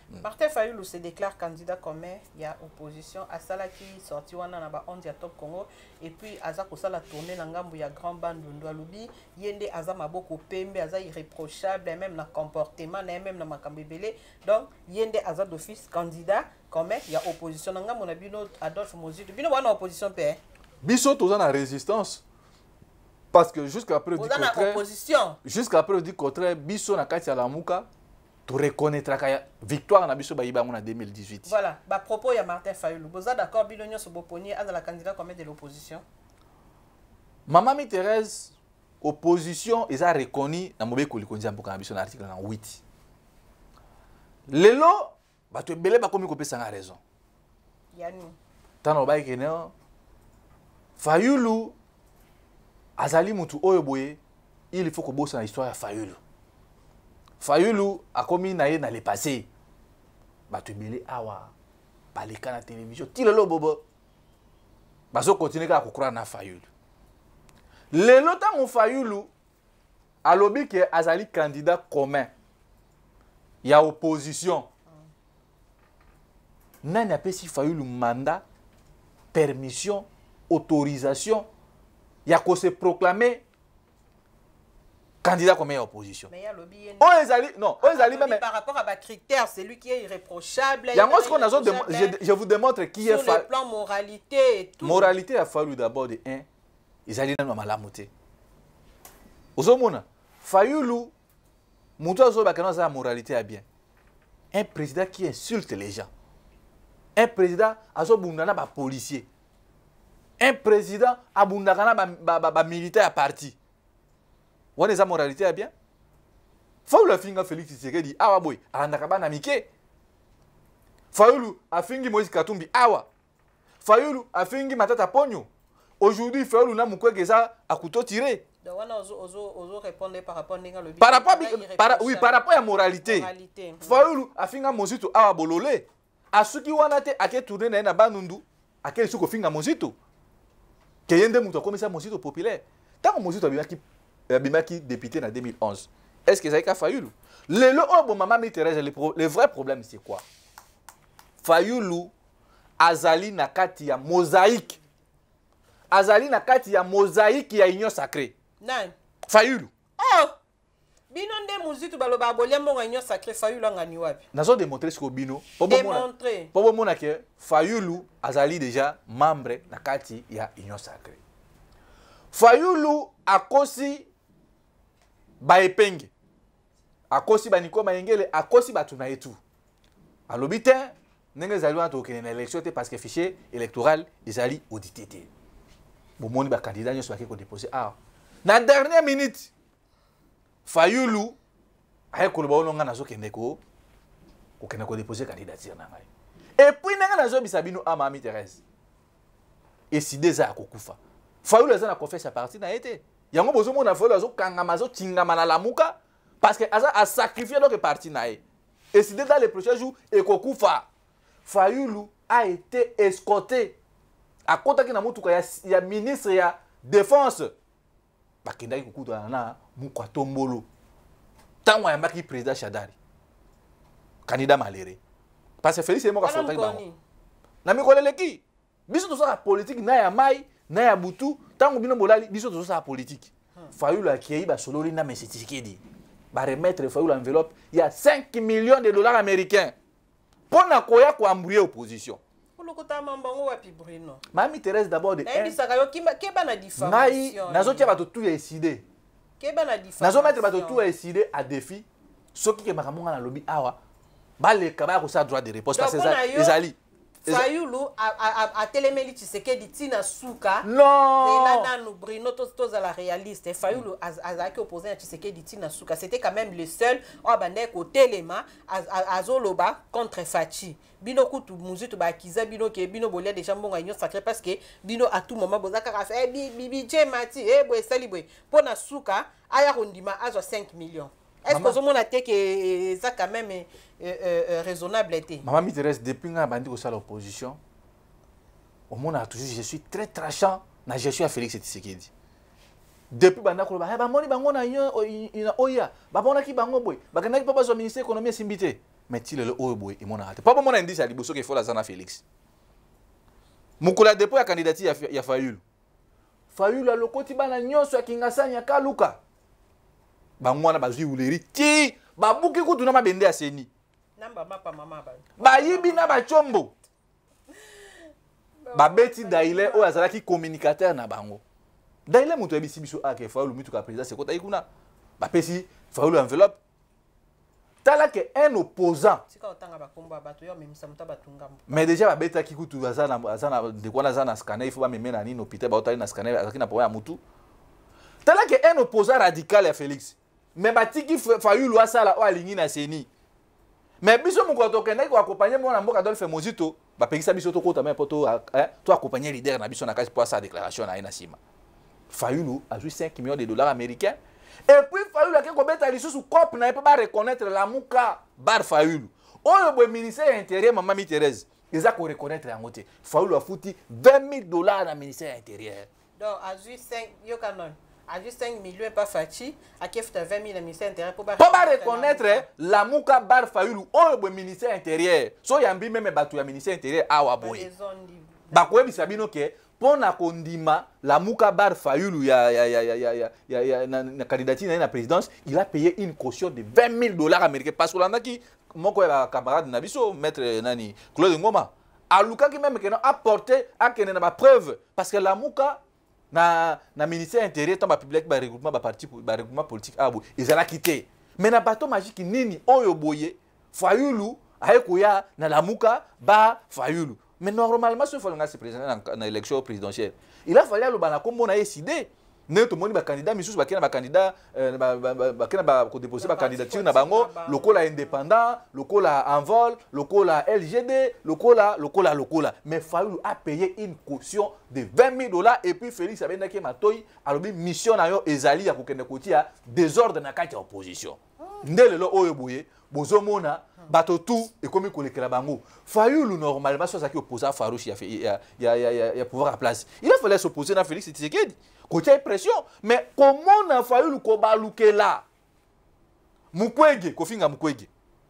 Martin Fayulu se déclare candidat commun, il y a opposition. À ça qui sorti wana na ba onze ya Top Congo et puis aza ko sala tourner na ngambu ya grand band ndo alubi yende aza maboko pembe aza irréprochable même na comportement na même na makambo ebele. Donc yende aza d'office candidat commun, il y a opposition na ngambu na bino Adolphe Mozitu. Bino wana opposition pe. Biso toza na résistance. Parce que jusqu'à preuve du contraire, jusqu'à preuve du contraire, biso na kati ya lamuka, tu reconnaîtras que victoire na biso ba yiba en deux mille dix-huit. Voilà, ba propos ya Martin Fayulu. Vous êtes d'accord bilonyo so boponi à la candidat comme de l'opposition. Maman mi Thérèse opposition ils a reconnu na mobe ko likonzi mboka na biso na article na huit. Lelo ba to belé ba komi ko pesa nga raison. Yani. Tano ba ikene Fayulu azali mutu oyo boye il faut que bossa na histoire ya Fayulu. Fayulu a commis na ye na le passé. Bato belé awa baleka na télévision ti lelo bobo. Baso continuer ka kokura na Fayulu. Lelo tango Fayulu alobi ke azali candidat commun. Ya opposition. Nani apesi Fayulu mandat, permission, autorisation ya ko se proclamer candidat comme opposition. Mais il y a lobby. Oh ezali non, oh ezali même par rapport à ba critères, c'est lui qui est irréprochable. Il y a moi ce qu'on a je, je vous démontre qui est sur le plan moralité et tout. Moralité a fallu d'abord de un, ezali na malamu te. Ozomona, Fayulu mutu azo ba kana za moralité a bien. Un président qui insulte les gens. Un président azo bundana ba policier. Un président abundakana ba, ba, ba, ba militaire à parti. Wana eza moralité ya bien. Fayulu afinga Félix Tshisekedi awa boy andaka bana mike. Fayulu afingi Moïse Katumbi awa. Fayulu afingi Matata Ponyo. Aujourd'hui Fayulu na mukwege eza akuto tiré. Donc wana ozo ozo ozo répondre par rapport ninga le Par rapport par oui par rapport à moralité. moralité. Fayulu afinga Mozitu awa bololé. Asuki wana te ake tourner na na banundu ake suko finga Mozitu. Keyende mutu akomisa Mozitu populaire. Tant Mozitu abimaki abimaki député en deux mille onze. Est-ce que ça a Fayulu? Le le oh bon maman Thérèse le, pro, le vrai problème c'est quoi? Fayulu azali na kati ya mosaïque. Azali na kati ya mosaïque ya union sacrée. Nan. Fayulu. Oh. Bino nde Mozitu baloba bolembo nga union sacrée Fayulu ngani wapi? Nazo démontrer ce que bino. Démontrer. Pour mona que Fayulu azali déjà membre na kati ya union sacrée. Fayulu akosi baepenge. Akosi baniko mayengele akosi batuna etu. Alobi te ndenge zali wana tokene na élection te parce que fichier électoral ezali audité te. Bomoni ba candidat nyonso bake ko déposer ah. Na dernière minute Fayulu aye koloba olonga nazo kende ko ko kende ko déposer candidature na ngai. Et puis ndenge nazo bisabino ama Mami Thérèse. Et si déjà akokufa. Fayulu aza na confesse à partir na été. Yango bozo mona Fayulu azo kangama zo tingama na lamuka parce que aza a sacrifié notre parti na e. Et si dans les prochains jours ekokufa. Fayulu a été escorté à kota ki na mutuka ya, ya ministre ya défense. Bakenda ki kukuta na mukwa tombolo. Tango ya mbaki président Shadari. Candidat maléré. Parce que Félix est mort à son temps. Na mi koleleki. Biso to sa politique na ya mai na ya butu tango bino bolali biso to sa politique. Hmm. Fayulu akei ba sololi na Mesi Tshisekedi. Ba remettre Fayulu enveloppe il y a cinq millions de dollars américains. Pour na koya ko embrouiller opposition. Lokota mambango wapi Bruno. Mami Thérèse d'abord de un. Bisaka yo keba na diffamation. Ngai nazo tia bato tout décider. Keba na diffamation. Nazo mettre bato tout décider à défi. Soki ke makamonga na lobby awa. Ba le kaba ko sa droit de réponse parce que ça ezali. Fayulu a a télémeli Tshisekedi tina suka. Non. Là dans Bruno tous à la réaliste. Fayulu a qui opposé à Tshisekedi tina suka. C'était quand même le seul au bandé ko téléma azoloba contre Fachi. Bino kutu Mozitu ba kiza bino ke bino bolia déjà mbonga union sacrée parce que bino à tout moment bozaka ka fait bibi Mati eh boy sali boy pona suka aya rondima azo cinq millions. Est-ce que vous avez que ça quand même euh, euh, raisonnable était? Maman Miterès, depuis que je suis à l'opposition, au monde a toujours je suis très tranchant dans la gestion à Félix Tshisekedi. depuis banda ko ba ba moni bango na yo ina oya ba bona ki bango boy ba kana ki papa zo ministère économie simbité mais ti le oyo boy e mona ate papa mona indi sa liboso ke fola zana Félix mukula depuis ya candidature ya, ya Fayulu Fayulu alokoti bana nyonso ya kingasanya kaluka bango na bazwi uleri ti babuki kutu na mabende ya seni namba mapa mama ba bayibi na bachombo babeti daile oyo azalaki communicateur na bango daile mutu yebisi biso ake Fayulu mituka président sekota ikuna bapesi Fayulu enveloppe tala ke un opposant sika otanga bakomba bato yo memisa muta batunga mais déjà babetaki kutu azana azana ndekwana azana scanner il faut ba memena nini hôpital ba otali na scanner azaki na problème mutu tala ke un opposant radical ya Félix mais batiki Fayulu asala o alingi na seni mais biso moko tokenda ko accompagner mona mboka Adolphe Mozito ba pekisa biso to kota mais poto hein to accompagner leader na biso na kasi pour sa déclaration na ina sima Fayulu a joué cinq millions de dollars américains et puis Fayulu a ko beta lisusu cop na pas reconnaître la muka bar Fayulu oyo bo ministère intérieur maman mi Thérèse ils a ko reconnaître yango te Fayulu a fouti vingt mille dollars na ministère intérieur donc a joué cinq yo canon a juste cinq millions pas Fachi a qui fait vingt mille ministère intérieur pour pas reconnaître la muka bar Fayulu oyo bo ministère intérieur so yambi même batu ya ministère intérieur awa boy ba ko ebisa bino ke pona kondima la muka bar Fayulu ya ya ya ya ya ya ya na, na candidature na la présidence il a payé une caution de vingt mille dollars américains parce que là qui moko ya camarade na biso maître nani Claude Ngoma aluka qui même que non apporter a que na ba preuve parce que la muka na na ministère intérieur tant ba public ba regroupement ba parti ba regroupement politique abo ils ala quitté mais na bateau magique nini oyo boye Fayulu ayekoya na la muka ba Fayulu mais normalement ce faut se présenter dans l'élection présidentielle il a fallu le bana kombo na décider ne to moni ba candidat misusu ba kena ba candidat ba ba kena ba ko déposer ba candidature na bango lokola indépendant lokola envol lokola L G D lokola lokola lokola mais Fayulu a payé une caution de vingt mille dollars et puis Félix abendaki matoyi alobi mission na yo ezali ya kokende kotia désordre na kati ya opposition ndelelo oyo boye bozomona bato tout et comme kolekela bango Fayulu normalement soit qui opposé à Farouche il y a il y a il y a il y a pouvoir à place il a fallu s'opposer à Félix Tshisekedi côté pression mais comment na Fayulu ko balukela Mukwege kofinga Mukwege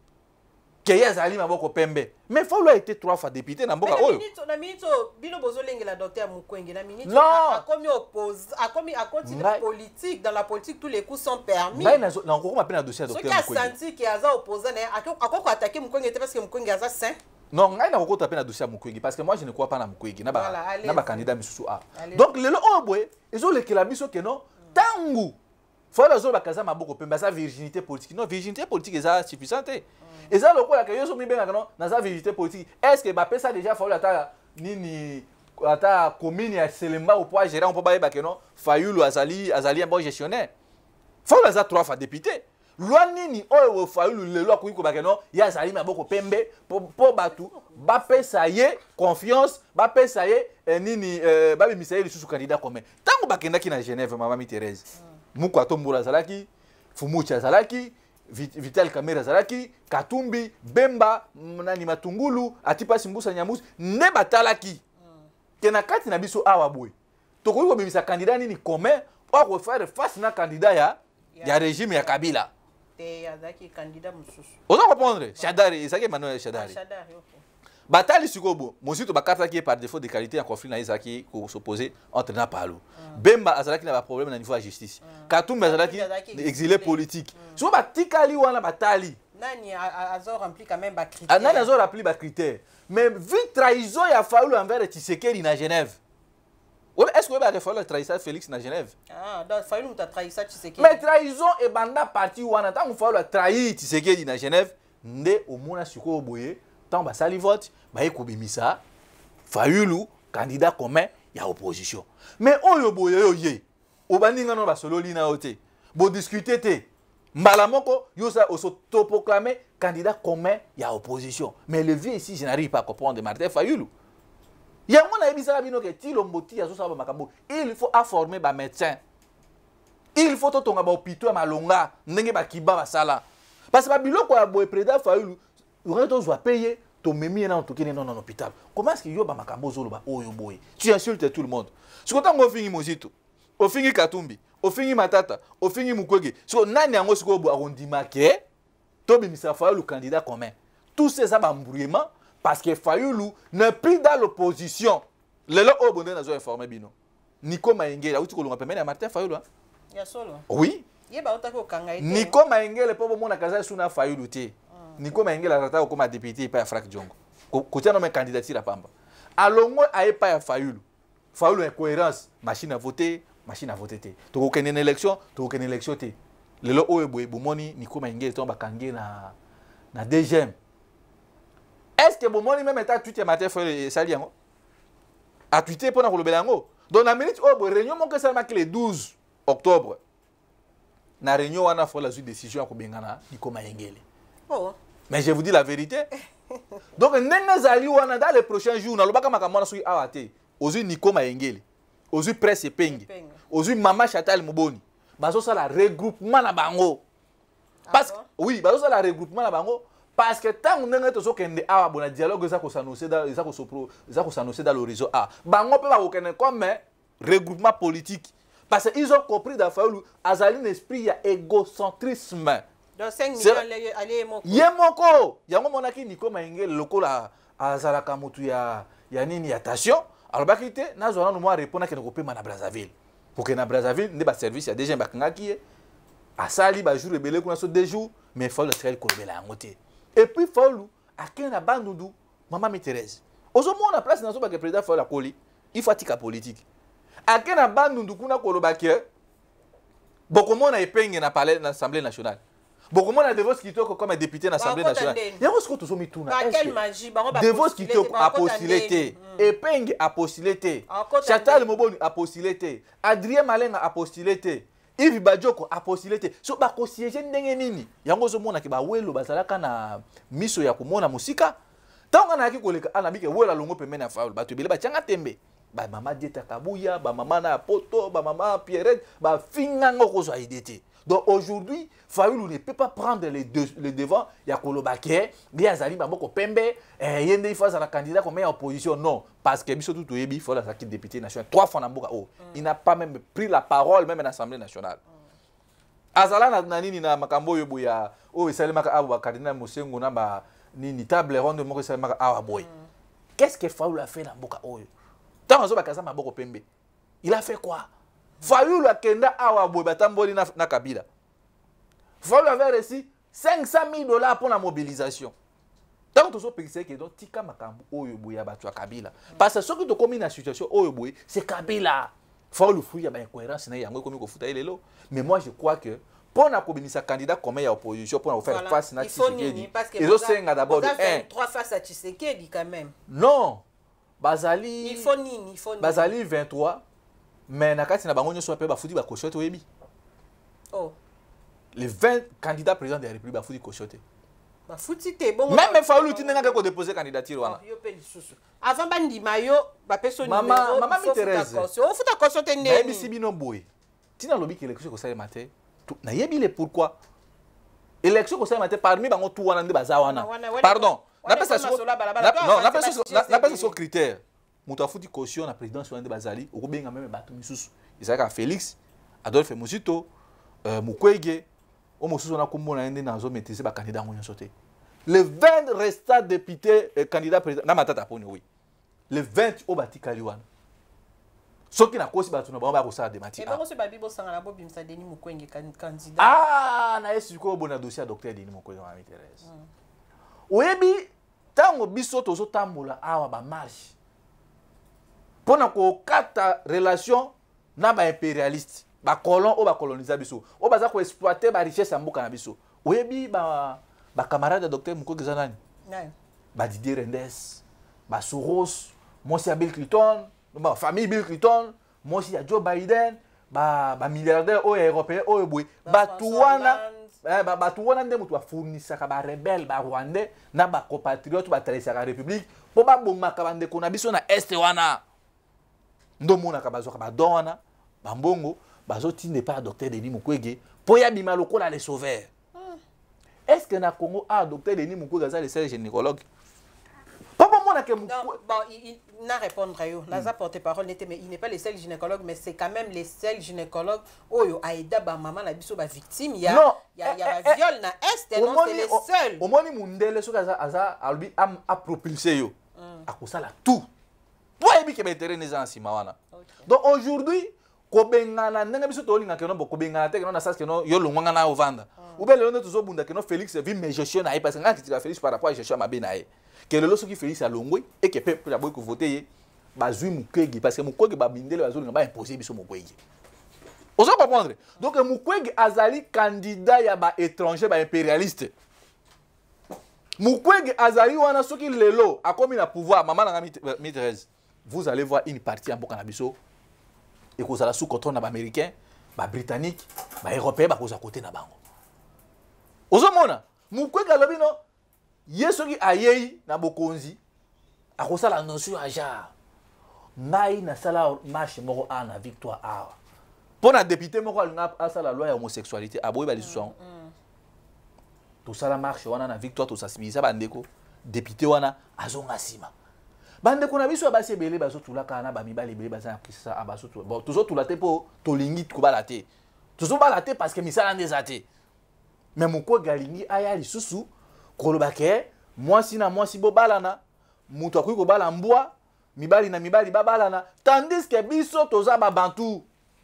Keya zali maboko pembe mais Fayulu a été trois fois député na mboka oyo na minito bino bozolengela docteur Mukwege na minito a commis oppose a commis a continué politique dans la politique tous les coups sont permis mais na na encore m'appelle un dossier docteur Mukwege ce qui a senti qu'il a opposé na akoko attaquer Mukwege parce que Mukwege a saint non ngai na kokota pe na dossier Mukwege parce que moi je ne crois pas na Mukwege na ba na ba candidat misusu a donc lelo oboye ezo lekela biso ke non tangu Fayulu zo ba kaza maboko pembe sa virginité politique non virginité politique eza suffisante eza lokola ke yoso mi benga non na sa virginité politique est-ce que ba pesa déjà Fayulu ata nini ata commune ya Selemba ou pour gérer on peut ba ba ke non Fayulu azali azali un bon gestionnaire Fayulu za trois fois député loi nini oyo Fayulu lelo akoki ko ba ke non ya azali maboko pembe po batu ba pesa ye confiance ba pesa ye nini ba bimisa ye lisusu candidat commun tango bakendaki na Genève mama mi Thérèse Muku Atombula Zalaki, Fumucha Zalaki, Vital Kamera Zalaki, Katumbi, Bemba, Nani Matungulu, Atipa Simbusa Nyamus, ne batalaki. Kena kati na biso awa boy. Toko ko bimisa candidat nini commun, ou faire face na candidat ya ya régime ya Kabila. Te ya zaki candidat mususu. Oza comprendre? Shadari, ezaki Manuel Shadari. Shadari, OK. Batali sikobo, Mozito bakata qui par défaut de qualité en conflit na Isaki ko s'opposer entre na Palu. Bemba azalaki na ba problème na niveau de justice. Katumba azalaki exilé politique. So batikali wana batali. Nani azo rempli quand même ba critères. Nani azo rempli ba critères. Mais vu trahison ya Fayulu envers Tshisekedi na Genève. Est-ce que vous avez fait trahison Félix na Genève? Ah, donc Fayulu t'a trahi ça Tshisekedi. Mais trahison et banda parti wana tant Fayulu a trahi Tshisekedi na Genève, nde omona siko boye. Tant ba sali vote ba ekobimisa Fayulu candidat commun ya opposition mais oyo boye yo ye obaninga no ba sololi na ote bo discuter te mbala moko yo sa autoproclamé candidat commun ya opposition mais le vieux ici je n'arrive pas à comprendre Martin Fayulu yango na ebisa bino ke ti lomboti ya so sa ba makambo il faut former ba médecin il faut to tonga ba hôpital malonga ndenge ba kiba ba sala parce que ba biloko ya boye président Fayulu on doit payer ton mémi na ontokene non en hôpital. Comment est-ce que yo ba makambo zolo ba oyo boy? Tu insultes tout le monde. Ce que tango fingi Mozito, o fingi Katumbi, ofingi Matata, ofingi Mukwege. So nani yango siko bo arrondima ke to bimisa Fayulu candidat commun. Tout ces abambrouillements parce que Fayulu n'est plus dans l'opposition. Le lo o bonde nazo informé bino. Nico Maengele, uti ko longa pemene Martin Fayulu. Ya solo. Oui. Yeba otako kanga ite. Nico Maengele po mona kaza suna Fayulu te. Nico Maengele atata ko ma député pa Frank Diongo. Ko tia no me candidature pamba. Alongo aye pa ya Fayulu. Fayulu est cohérence, machine à voter, machine à voter te. To ko kene élection, to ko kene élection te. Le lo o eboy bomoni Nico Maengele to ba kangé na na deuxième. Est-ce que bomoni même état tweet matin fait sali yango? A tweeté pour na ko lobela yango. Dans la minute o boy réunion mon que ça marque le douze octobre. Na réunion wana faut la décision ko bengana Nico Maengele. Oh. Mais je vous dis la vérité. Donc ndenge zali wana dans les prochains jours na lobaka makamona sui awate. Ozu Nico Maengele. Ozu presse penge. Ozu Mama Chantal Moboni. Bazo ça la regroupement na bango. Parce que oui, bazo ça la regroupement na bango parce que tant ndenge to so kende awa bona dialogue ça ko s'annoncer dans ça ko sopro ça ko s'annoncer dans l'horizon a. Bango pe ba ko kende comme regroupement politique parce qu'ils ont compris dans Fayulu azali un esprit ya égocentrisme. Donc cinq millions aller moko. Yemoko, yango monaki Nico Maengele lokola azalaka mutu ya ya nini ya tension. Alors bakite nazo na mo répondre que ko pema na Brazzaville. Pour que na Brazzaville ne ba service ya déjà bakangaki asali ba jour rebelle kuna so deux jours mais Fayulu sera ko rebelle yangote. Et puis Fayulu akena bandundu Maman Thérèse. Ozo mo na place nazo ba que président Fayulu akoli, il faut tika politique. Akena bandundu kuna ko lobake bokomo na epenge na palais na l'Assemblée nationale. Beaucoup de Devos Kitoko comme député dans l'Assemblée nationale. Il y a aussi tout mis tout na. Quelle magie? Devos Kitoko a postulé. Epeng a postulé. Chantal Moboni a postulé. Adrien Maleng a postulé. Yves Badioko a postulé. So ba ko siéger ndenge nini? Yango zo mona ke ba welo bazalaka na miso ya komona musika. Tanga na ki koleka ana bike wela longo pemene na Fayulu. Ba to bele ba tianga tembe. Ba mama Dieta Kabuya, ba mama na Poto, ba mama Pierrette, ba finga ngoko zo idete. Donc aujourd'hui, Fayulu ne peut pas prendre les deux, le devant. Il y a Kolobake, il y a Zali Baboko Pembe, il y a des fois un candidat comme en opposition. Non, parce que Bissot Touébi, il faut la député national. Trois fois Namboka. Oh, il n'a pas même pris la parole, même à l'Assemblée nationale. Azala Nanini na Makambo Yobuya, oh, il s'est maka awa cardinal Moussengo na ni table ronde mo s'est maka awa boy. Qu'est-ce que Fayulu a fait dans Mboka Oyo? Tant on bakaza Maboko Pembe. Il a fait quoi? Fayulu akenda awa boy batamboli na, na Kabila. Fayulu avait reçu cinq cent mille dollars pour la mobilisation. Tant que tu as que donc tika makambu oyo boy batwa Kabila. Parce que ce qui te commis dans situation oyo boy, c'est Kabila. Fayulu fouille ba incohérence na yango komi ko futa lelo. Mais moi je crois que pour na kobimisa candidat comme ya opposition pour faire voilà. Face na Tshisekedi. Ils ont cinq d'abord un trois face à Tshisekedi quand même. Non. Bazali il faut nini, il faut nini. Bazali vingt-trois. Mais nakati na bango nyoso ape ba futi ba kochote oyebi. Oh. Les vingt candidats présidents de la République ba futi kochote. Ba futi te bon. Même Fayulu tinenga ko déposer candidature wana. Yo pe lisusu. Avant bandi mayo ba personne numéro. Maman, maman Thérèse. On futa kochote ndeni. Mais si bino boy. Tina lobi que élection ko sale matin. Na yebi le pourquoi. Élection ko sale matin parmi bango tout wana nde baza wana. Pardon. Na pesa so. Non, na pesa so, na pesa so critère. Mutu afuti caution na présidence wana nde bazali, okobenga même bato misusu. Isaka Félix, Adolphe Musito, euh, Mukwege, o mosusu na kombo na ende na zo maîtriser ba candidat ngo nyonso te. Les vingt restants députés euh, candidats président na matata poni oui. Les vingt au batikali wana. Soki na kosi bato na ba ko sa démati. Et donc ce babi bo sanga na bo bimsa Denis Mukwege candidat. Ah, na yesu ko bona dossier docteur Denis Mukwege Maman Thérèse. Oyebi tango biso tozo tambola awa ba marche. Pour ko kata relation na ba impérialiste ba colon o ba coloniser biso o baza ko exploiter ba richesse ya mboka na biso oyebi ba ba camarade de docteur Mukwege zanani nani ba Didier Rendes ba Soros mosi ya Bill Clinton ba famille Bill Clinton mosi ya Joe Biden ba ba milliardaire o européen o boy ba tuwana eh ba ba tuwana nde mutu afurnisa ka ba rebelle ba rwandais na ba compatriote ba tracer la république po ba bomaka bande ko na biso na est wana ndo mona ka bazo ka ba dona bambongo bazoti n'est pas docteur Denis Mukwege pour ya bima lokola les sauveurs. Est-ce que na Congo a docteur Denis Mukwege za le seul gynécologue? Papa omona que bon, il n'a répondre à eux. Naza porte-parole n'était mais il n'est pas le seul gynécologue mais c'est quand même les seuls gynécologues oyo aida ba maman la biso ba victime il y a il y a il y a ba viol na est non c'est les seuls. Omoni mundele so kaza aza albi am a propulsé yo. Akosala tout. Toi ebi ke ba intérêt les gens sima wana. Donc aujourd'hui kobengana ndenge biso tolinga ke no bokobengana te ke no na sas ke no yo longwanga na ovanda. Ou bien le nom toujours bunda que non Félix vit mes gestion na parce que quand tu Félix par rapport à gestion ma benae que le loso qui Félix a longwe et que peuple la boy que voter bazui mukwege parce que mukwege ba bindele bazoli ba imposer biso mukwege. Oso comprendre. Donc mukwege azali candidat ya ba étranger ba impérialiste. Mukwege azali wana soki lelo a comme na pouvoir maman na mi Thérèse. Vous allez voir une partie en boka na biso et ko sala sous contrôle na ba américain, ba britannique, ba européen ba ko za côté na bango. Ozomona mukwege alobi no yesoki ayei na bokonzi akosala notion ya genre ngai na sala marche moko a na victoire a pour na député moko alinga asala loi ya homosexualité aboyi ba lisusu to sala marche wana na victoire to sensibiliser bandeko député wana azonga sima bandeko na biso basi ebele bazo tulaka na ba mibali ebele baza kisa abaso to bon toujours tulate po tolingi kobala te toujours bala te parce que misala ndezate. Mais mon ko galingi aya lisusu koloba ke mwasi na mwasi bo balana mutu akuyi ko bala mbwa mibali na mibali ba balana tandis que biso toza ba bantu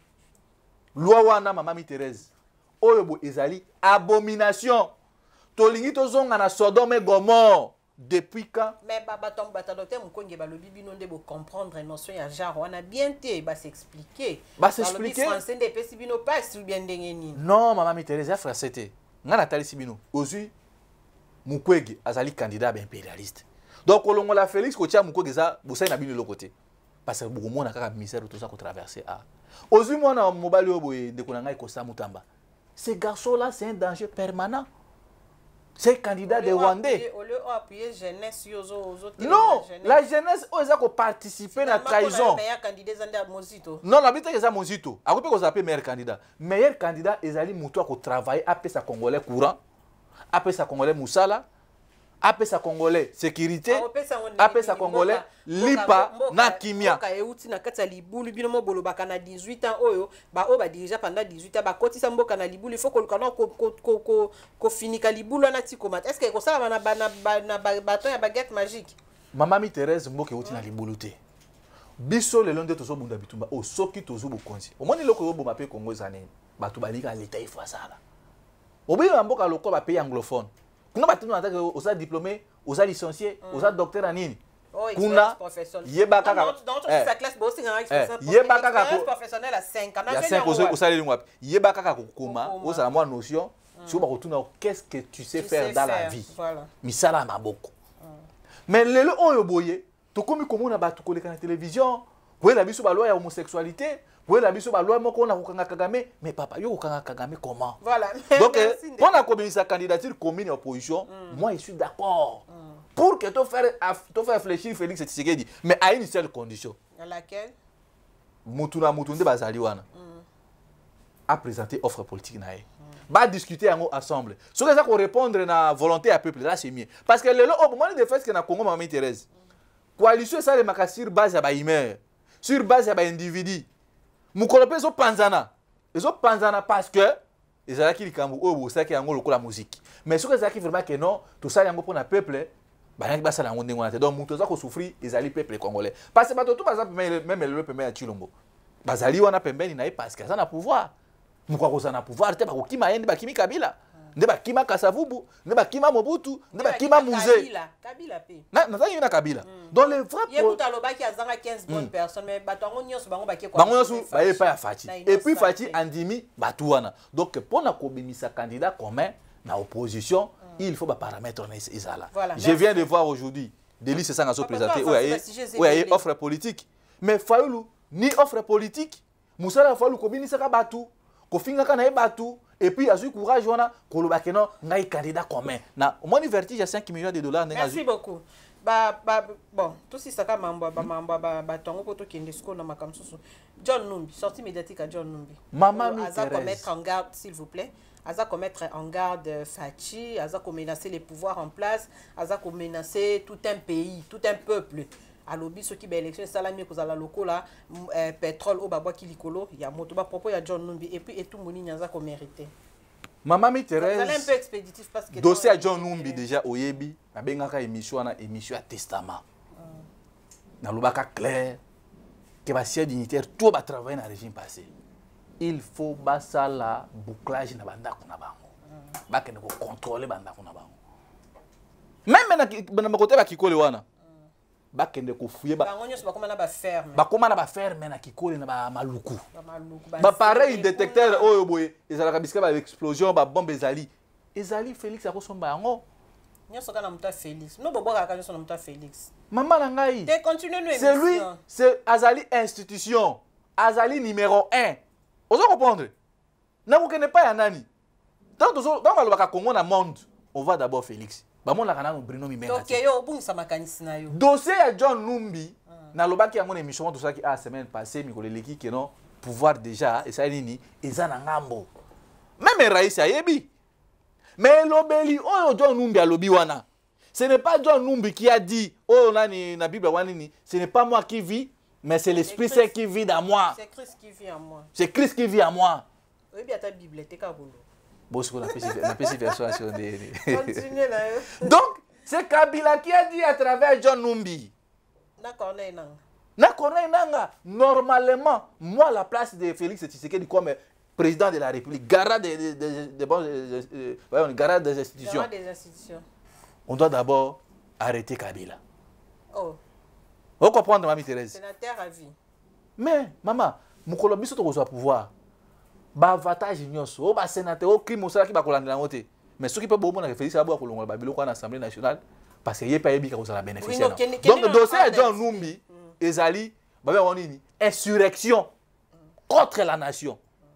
loi wana mama mi Thérèse oyo bo ezali abomination tolingi tozonga na Sodome et Gomorrhe depuis quand mais baba tom bata docteur Mukonge ba lobi bino nde bo comprendre notion ya genre on a bien té ba s'expliquer ba s'expliquer français nde pesi bino pas si bien ndenge nini non mama mi Thérèse ya français té ngana tali sibino aussi mukwege azali candidat impérialiste donc olongo la Félix ko tia mukwege za bosai na bino le côté parce que beaucoup mona kaka misère tout ça ko traverser a aussi mona mobali oboye ndeko na ngai ko sa mutamba ce garçon là c'est un danger permanent c'est candidat de Rwandais au lieu appuyer jeunesse non la jeunesse o eza ko participer na trahison meilleur candidat zanda mozito non la bita eza mozito akope ko zapper meilleur candidat meilleur candidat ezali mutu ko travailler apé sa congolais courant apé sa congolais musala apé sa congolais sécurité apé sa congolais lipa na kimia ka euti na kati ya libulu bino mo bolobaka na dix-huit ans oyo ba o ba dirija pendant dix-huit ans ba kotisa mboka na libulu il faut ko kana ko ko ko ko finika libulu na tikomata est-ce que ko sala na na na baton ya baguette magique mama mi Thérèse mboka euti na libulu te biso le londe tozo bunda bitumba o soki tozo bokonzi o moni loko yo boma pe Congo zané batu balika l'état ifasala obi na mboka loko ba pays anglophone kuna batu na taka oza diplômé oza licencié oza docteur en nini kuna yeba kaka dans sa classe bossing en expérience yeba kaka professionnel à cinq ans ya cinq ozo osali ngwapi yeba kaka kokoma oza moi notion sur ba retourner qu'est-ce que tu sais faire dans la vie misala maboko mais lelo oyo boye to komi komona batu koleka na télévision boye la biso ba loi ya homosexualité boye la biso ba loi moko na kokanga Kagame mais papa yo kokanga Kagame comment voilà donc pour la communauté candidature commune opposition moi je suis d'accord pour que tu faire tu faire réfléchir Félix Tshisekedi mais à une seule condition à laquelle Mutuna Mutunde bazali wana a présenté offre politique nae va discuter ensemble ce que ça qu'on répondre na volonté à peuple là c'est mieux parce que le au moment de faire ce que na Congo Maman Thérèse coalition ça les maka sur base ya ba humeur sur base ya ba individu mukolope zo panzana zo panzana parce que ezalaki likambo oyo bosaki yango lokola musique mais ce que ezalaki vraiment que non tout ça yango pour na peuple banaki basala yango ndenge wana te donc mutu aza kosouffrir ezali peuple congolais parce que bato to baza même le peuple ya Chilombo bazali wana pembeni na ye parce que aza na pouvoir mukwa koza na pouvoir te bakokima ye nde bakimi Kabila nde bakima Kasavubu nde bakima Mobutu nde bakima Muze Kabila pe na nazangi na Kabila donc le vrai ye mutu alobaki azanga quinze bonnes personnes mais bato yango nyonso bango bakie kwa bango nyonso baye pa ya Fati et puis Fati andimi batu wana donc pona kobimisa candidat commun na opposition il faut ba paramètres na ezala je viens de voir aujourd'hui Delis c'est ça nga so présenter ou ya offre politique mais Fayulu ni offre politique musala Fayulu kobinisa ka batu kofinga kana e batu et puis azui courage wana koloba ke non ngai candidat commun na au moins vertige à cinq millions de dollars merci beaucoup ba ba bon tout si ça ka mambo ba mambo ba ba tongo poto kende sko na makamsusu John Numbi sortie médiatique à John Numbi maman mi Thérèse mettre en garde s'il vous plaît aza commettre en garde Fachi, aza menacer les pouvoirs en place, aza menacer tout un pays, tout un peuple. Alobi ce qui ba élection salami ko zala lokola pétrole au babwa ki likolo ya moto ba propos ya John Numbi et puis et tout moni nyaza ko mériter. Maman mi Thérèse. C'est un peu expéditif parce que dossier à John Numbi déjà oyebi na bengaka émission na émission à testament. Na lobaka clair que ba chef dignitaire tout ba travailler na régime passé. Il faut basala bouclage na banda kuna bango. Ba kene ko contrôler banda kuna bango. Même na na côté ba kikole wana. Ba kende ko fouiller ba bango nyos ba komana ba ferme. Ba komana ba ferme na kikole na ba maluku. Ba maluku. Ba pareil détecteur oyo boye ezala ka biska ba explosion ba bombe ezali. Ezali Félix akosomba yango. Nyoso kana muta Félix. No bobo ka nyoso na muta Félix. Maman na ngai. Te continue nous émission. C'est lui, c'est Azali institution. Azali numéro un. Ozo comprendre? Na ko kene pas ya nani. Donc dans dans le Congo na monde, on va d'abord Félix. Ba mon la kana Bruno Mimenga. OK yo bungisa makanisi na yo. Dossier ya John Numbi na lobaki yango na émission tout ça qui a semaine passée mi ko leleki que non pouvoir déjà et ça nini ezana ngambo. Même Raïs ayebi. Mais l'obéli, oh John Numbi a lobi wana. Ce n'est pas John Numbi qui a dit, oh nani na Bible wanini, ce n'est pas moi qui vis, mais c'est l'Esprit Saint qui vit dans moi. C'est Christ qui vit en moi. C'est Christ qui vit en moi. Oui, bien ta Bible, t'es kabolo. Bon, c'est la petite version. Continuez là. Donc, c'est Kabila qui a dit à travers John Numbi. D'accord, nanga. D'accord, nanga. Normalement, moi, la place de Félix Tshisekedi comme président de la République, garant des, des, des, des, bon, des, des, des, garant des institutions. Garant des institutions. On doit d'abord arrêter Kabila. Oh. Vous comprenez, Mamie Thérèse? Sénateur à vie. Mais, maman, mon colombie, c'est au pouvoir. Ba avantage nyonso, o ba sénateur, o crime osala ki ba kolandela ngote. Mais ceux qui peuvent beaucoup na Félix Abo kolongola ba biloko na Assemblée nationale parce que yé pa yebi ka kozala bénéficiaire. Donc le dossier de John Numbi ezali ba ba nini insurrection contre la nation.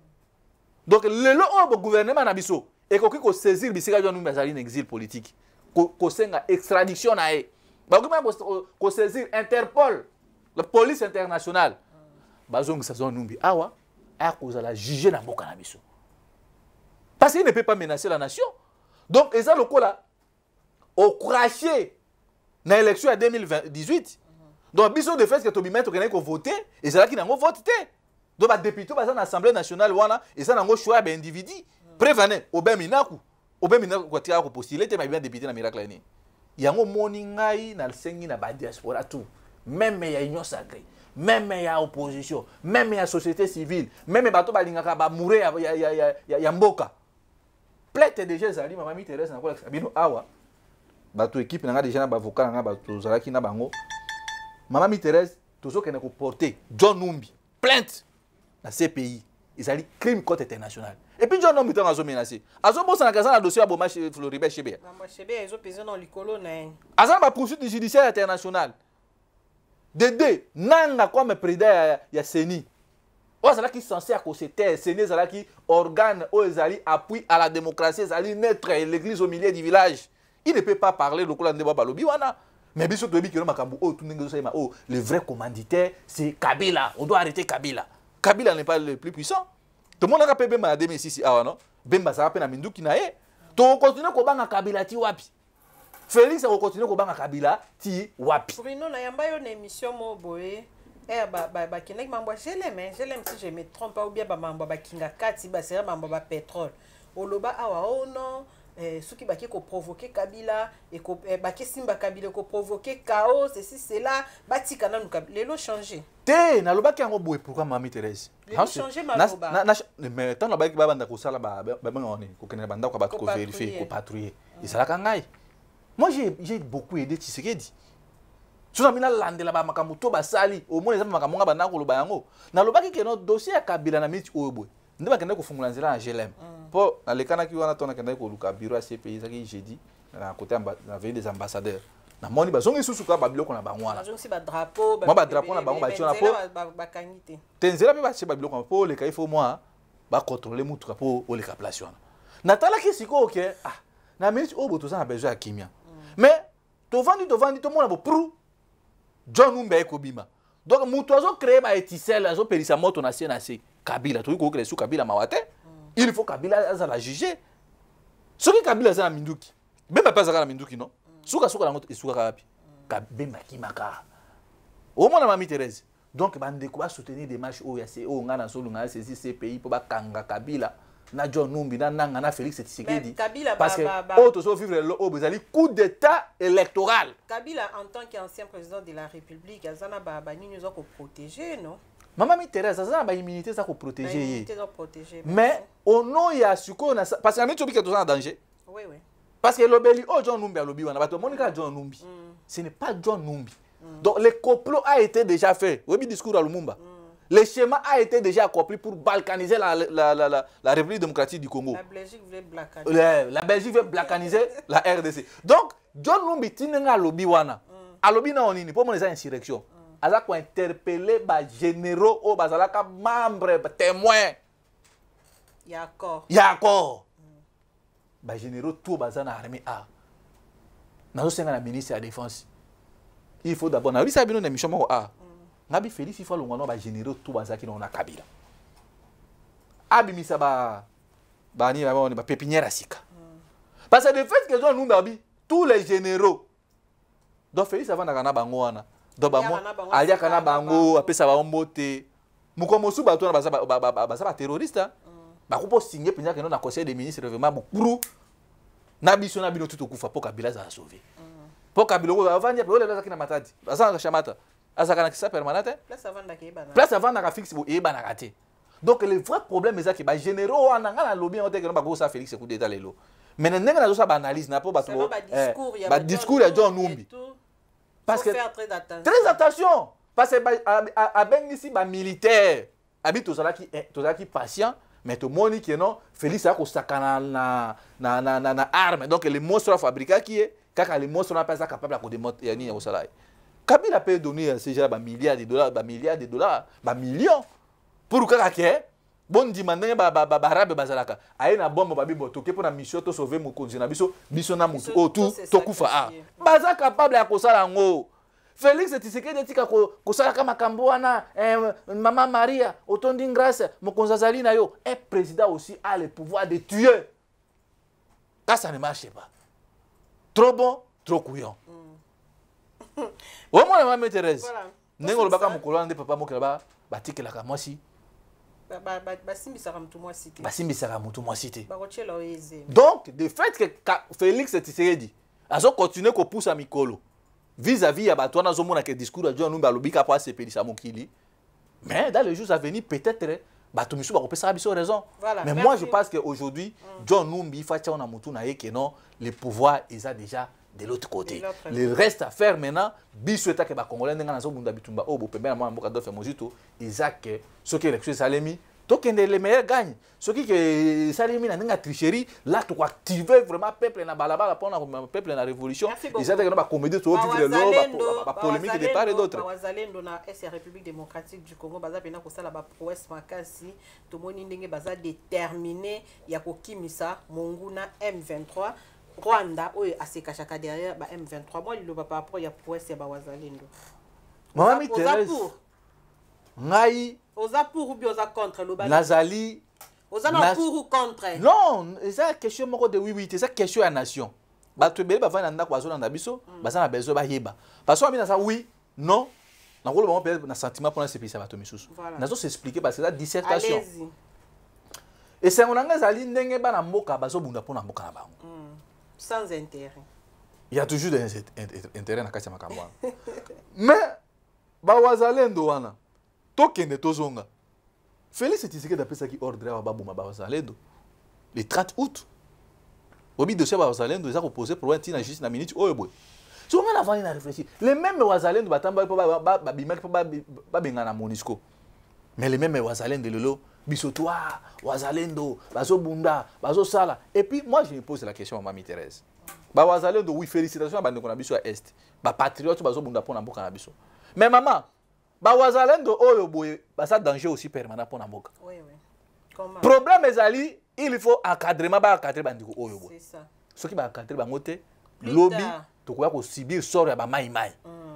Donc le le gouvernement na biso et ko ki ko saisir bisika John Numbi ezali en exil politique. Ko ko senga extradition na e. Ba ko saisir Interpol, la police internationale. Ba zonga John Numbi awa à cause de la juger dans le cannabis. Parce qu'il ne peut pas menacer la nation. Donc, et ça, le coup là, au craché dans l'élection en deux mille dix-huit. Donc, biso de fait que tu as voté, et c'est là qu'il n'a pas voté. Donc, les députés dans l'Assemblée nationale, et ça, n'a choix d'individu. Prévenez, au ben minaku, au ben minaku, quand tu as postulé, tu as bien député dans le miracle. Il y a un morning dans le Sengi, dans la diaspora, tout. Même il y a une union sacrée. Même il y a opposition, même il y a société civile, même bato balingaka ba mourir ya ya ya ya ya mboka. Plate déjà zali maman mi Thérèse na ko bino awa. Bato équipe na déjà na ba avocat na bato zalaki na bango. Maman mi Thérèse tozo kena ko porter John Numbi plainte na C P I. Ezali crime contre international. Et puis John Numbi to azo menacer. Azo bossa na kaza na dossier aboma chez Floribert Chebea. Mama Chebea ezo peser dans likolo na. Aza ba poursuite judiciaire internationale. Dédé, nanga comme président ya Seni. O zala qui censé à côté Seni zala qui organe o zali appui à la démocratie zali naître l'église au milieu du village. Il ne peut pas parler le kola ndeba balobi wana. Mais biso to bi ki makambu o tunenge so o le vrai commanditaire c'est Kabila. On doit arrêter Kabila. Kabila n'est pas le plus puissant. Tout le monde a pe Bemba na deux mille six ah non. Bemba ça pe na minduki na ye. To continuer ko banga Kabila ti wapi. Félix a continué à Kabila ti wapi. Bruno na yamba yo na émission mo boye. Eh ba ba ba kinek mambo je l'aime, je l'aime si je me trompe pas ou bien ba mambo ba kinga kati ba sera mambo ba pétrole. Oloba awa oh non, eh ceux qui ba qui ko provoquer Kabila et ko ba ki simba Kabila ko provoquer chaos ceci cela ba tika na nuka lelo changer. Te na loba ki ngo boye pourquoi Mamie Thérèse? Lelo changer ma loba. Na mais tant na ba ki ba banda ko sala ba ba ngoni ko kene banda ko ba ko vérifier ko patrouiller. Et ça la kangai. Moi, j'ai beaucoup aidé Tshisekedi. Si on a mis la lande là-bas, makamuto basali, au moins les hommes makamunga banako lo bayango. Na lo baki que notre dossier à Kabila na miti oboy. Ndi ba kende ko fungula nzela en G L M. Po na lekana ki wana tona kende ko luka bureau à C P I ça qui jeudi na côté na veille des ambassadeurs. Na moni ba zongi susu ka ba biloko na bango wana. Zongi si ba drapeau, ba drapeau na bango ba tiona po. Ba kangite. Tenzela pe ba che ba biloko po le kai fo moi ba contrôler mutu po o le ka place wana. Na tala ki siko OK. Ah, na miti obo to ça a besoin à kimia. Mais to vandi to vandi to mona bo prou John Numbi ekobima. Donc mutu azo créer ba etisel azo perisa moto na C N C Kabila to ko créer sous Kabila mawate. il faut Kabila azala juger. Ce qui Kabila azala minduki. Même pas azala minduki non. Souka souka lango isuka kapi. Kabemba kimaka. Au moins la mamie Thérèse. Donc bande ko ba soutenir des marches o ya c'est o ngana solo ngana saisir ces pays pour ba kanga Kabila. Na John Numbi na nanga na Félix Tshisekedi. Parce que autres sont vivre au bezali coup d'état électoral. Kabila en tant qu'ancien président de la République, azana ba ba ni nous ko protéger non. Maman mi Thérèse azana ba immunité ça ko protéger. Mais au nom ya suko na parce que na mitobi que tous en danger. Oui oui. Parce que l'obéli oh John Numbi a lobby wana bato monika John Numbi. Ce n'est pas John Numbi. Donc le complot a été déjà fait. Oui discours à Lumumba. Le schéma a été déjà accompli pour balkaniser la, la, la, la, la République démocratique du Congo. La Belgique veut balkaniser. La, la Belgique veut balkaniser la R D C. Donc, John Numbi tinenga lobby wana. A lobby na onini pour mon insurrection. Aza ko interpeller ba généraux au bazalaka membres témoins. Ya accord. Ya accord. Ba généraux tout bazana armée A. Nazo senga la ministre de la défense. Il faut d'abord na ri sabino na mission mo A. Ngabi Félix il faut longano ba généraux tout bazaki na Kabila. Abi misa ba ba ni ba ba pépinière asika. Parce que le fait que John Numbi abi tous les généraux donc Félix avant na kana bango wana. Donc ba mo alia kana bango apesa ba mbote. Mukomosu ba to na ba ba ba ba terroriste. Ba ko po signer penza que na conseil des ministres vraiment bukuru. Na biso na bino tout okufa pour Kabila za sauver. Pour Kabila ko avant ya pe ole bazaki na matadi. Bazanga chamata. Azakana qui ça permanente place avant na keba place avant na fixe bo e bana raté. Donc le vrai problème est que ba généraux wana ngana lobby on te que ba go ça Félix coup d'état lelo mais nenga na zo ça ba analyse na po ba to ba discours ya John Numbi parce que faire très attention très attention parce que a ben ici ba militaire habite to ça qui to ça qui patient mais to moni que non Félix a ko sakana na na na na arme donc les monstres fabriqués qui est kaka les monstres n'a pas ça capable de démontrer ni au salaire. Kabila peut donner à ces gens des milliards de dollars, des milliards de dollars, des millions. Pour que quelqu'un, bon dimandé, bah bah bah arabe bazalaka. Aïe na bombe babi boto, qui pour la mission to sauver mon cousin, na biso, biso na mutu, oh tout, to kufa a. Baza capable à kosala ngo. Félix Tshisekedi tika ko kosala kama kamboana, maman Maria, otondi grâce, mon konzazali na yo, un président aussi a le pouvoir de tuer. Là ça ne marche pas. Trop bon, trop couillon. Au moins, la maman Thérèse. N'est-ce pas mon colon de papa Mokraba, Batik la Kamosi. Basimbi Saramutu moi cité. Basimbi Saramutu moi cité. Donc, Donc, le fait que Félix Tshisekedi a continué à pousser à Mikolo vis-à-vis de Batouana Zomona que le discours de John Numbi a lobby pour se pédir sa Mokili. Mais dans les jours à venir, peut-être, Batoumissou va repasser à raison. Mais moi, je pense qu'aujourd'hui, John Numbi, il faut que non, le pouvoir est déjà de l'autre côté. Le reste à faire maintenant, bisoueta que les Congolais n'ont pas de bitumba au bout de moi beaucoup de faire mojito, Isaac, ce qui est l'élection Salemi, tant que les meilleurs gagnent. Ce qui est Salemi n'a pas tricherie, là tu dois activer vraiment peuple na balaba pour le peuple na révolution. Isaac n'a pas comédie sur le lot, la polémique de part et d'autre. Wazalendo na S République démocratique du Congo, baza pena ko sala ba prouesse makasi, to moni ndenge baza déterminé ya ko kimisa monguna M vingt-trois. Rwanda oyo asekashaka derrière ba M vingt-trois moi liloba par rapport ya prouesse ya ba wazalendo. Maman mi Thérèse. Ngai oza pour ou bien oza contre le bal. Nazali oza na pour ou contre. Non, c'est question moko de oui oui, c'est question ya nation. Ba to bele ba vana ndako bazona na biso, baza na besoin ba yeba. Parce que mina ça oui, non. Na ngolo ba mo na sentiment pour na se pisa ba to misusu. Nazo s'expliquer parce que la dissertation. Et c'est on nga zali ndenge ba na mboka bazo bunda pour na mboka na bango. Sans intérêt. Il y a toujours des intérêts dans le makambo. Mais, ba wazalendo wana, tokende tozonga. Félix Tshisekedi d'après ça qui ordre à babuma ba wazalendo. Le trente août. Obi dossier ba wazalendo, ils ont proposé pour un tina juste na minute oh boy. Si on a avant à réfléchir, les mêmes wazalendo batamba ba ba ba bimek ba ba bengana Monisco. Mais les mêmes wazalendo lelo bisotoa, wazalendo, bazo bunda, bazo sala. Et puis moi je me pose la question à Mamie Thérèse. Ba wazalendo oui félicitations à bande qu'on a biso à est. Ba patriote bazo bunda pour na mboka na biso. Mais maman, ba wazalendo oyo boye, ba ça danger aussi permanent pour na mboka. Oui oui. Comment? Problème ezali, il faut encadrement ba encadrer bandiko oyo boye. C'est ça. Ce qui ba encadrer bangote, lobby to ko ya ko subir sort ya ba mai mai.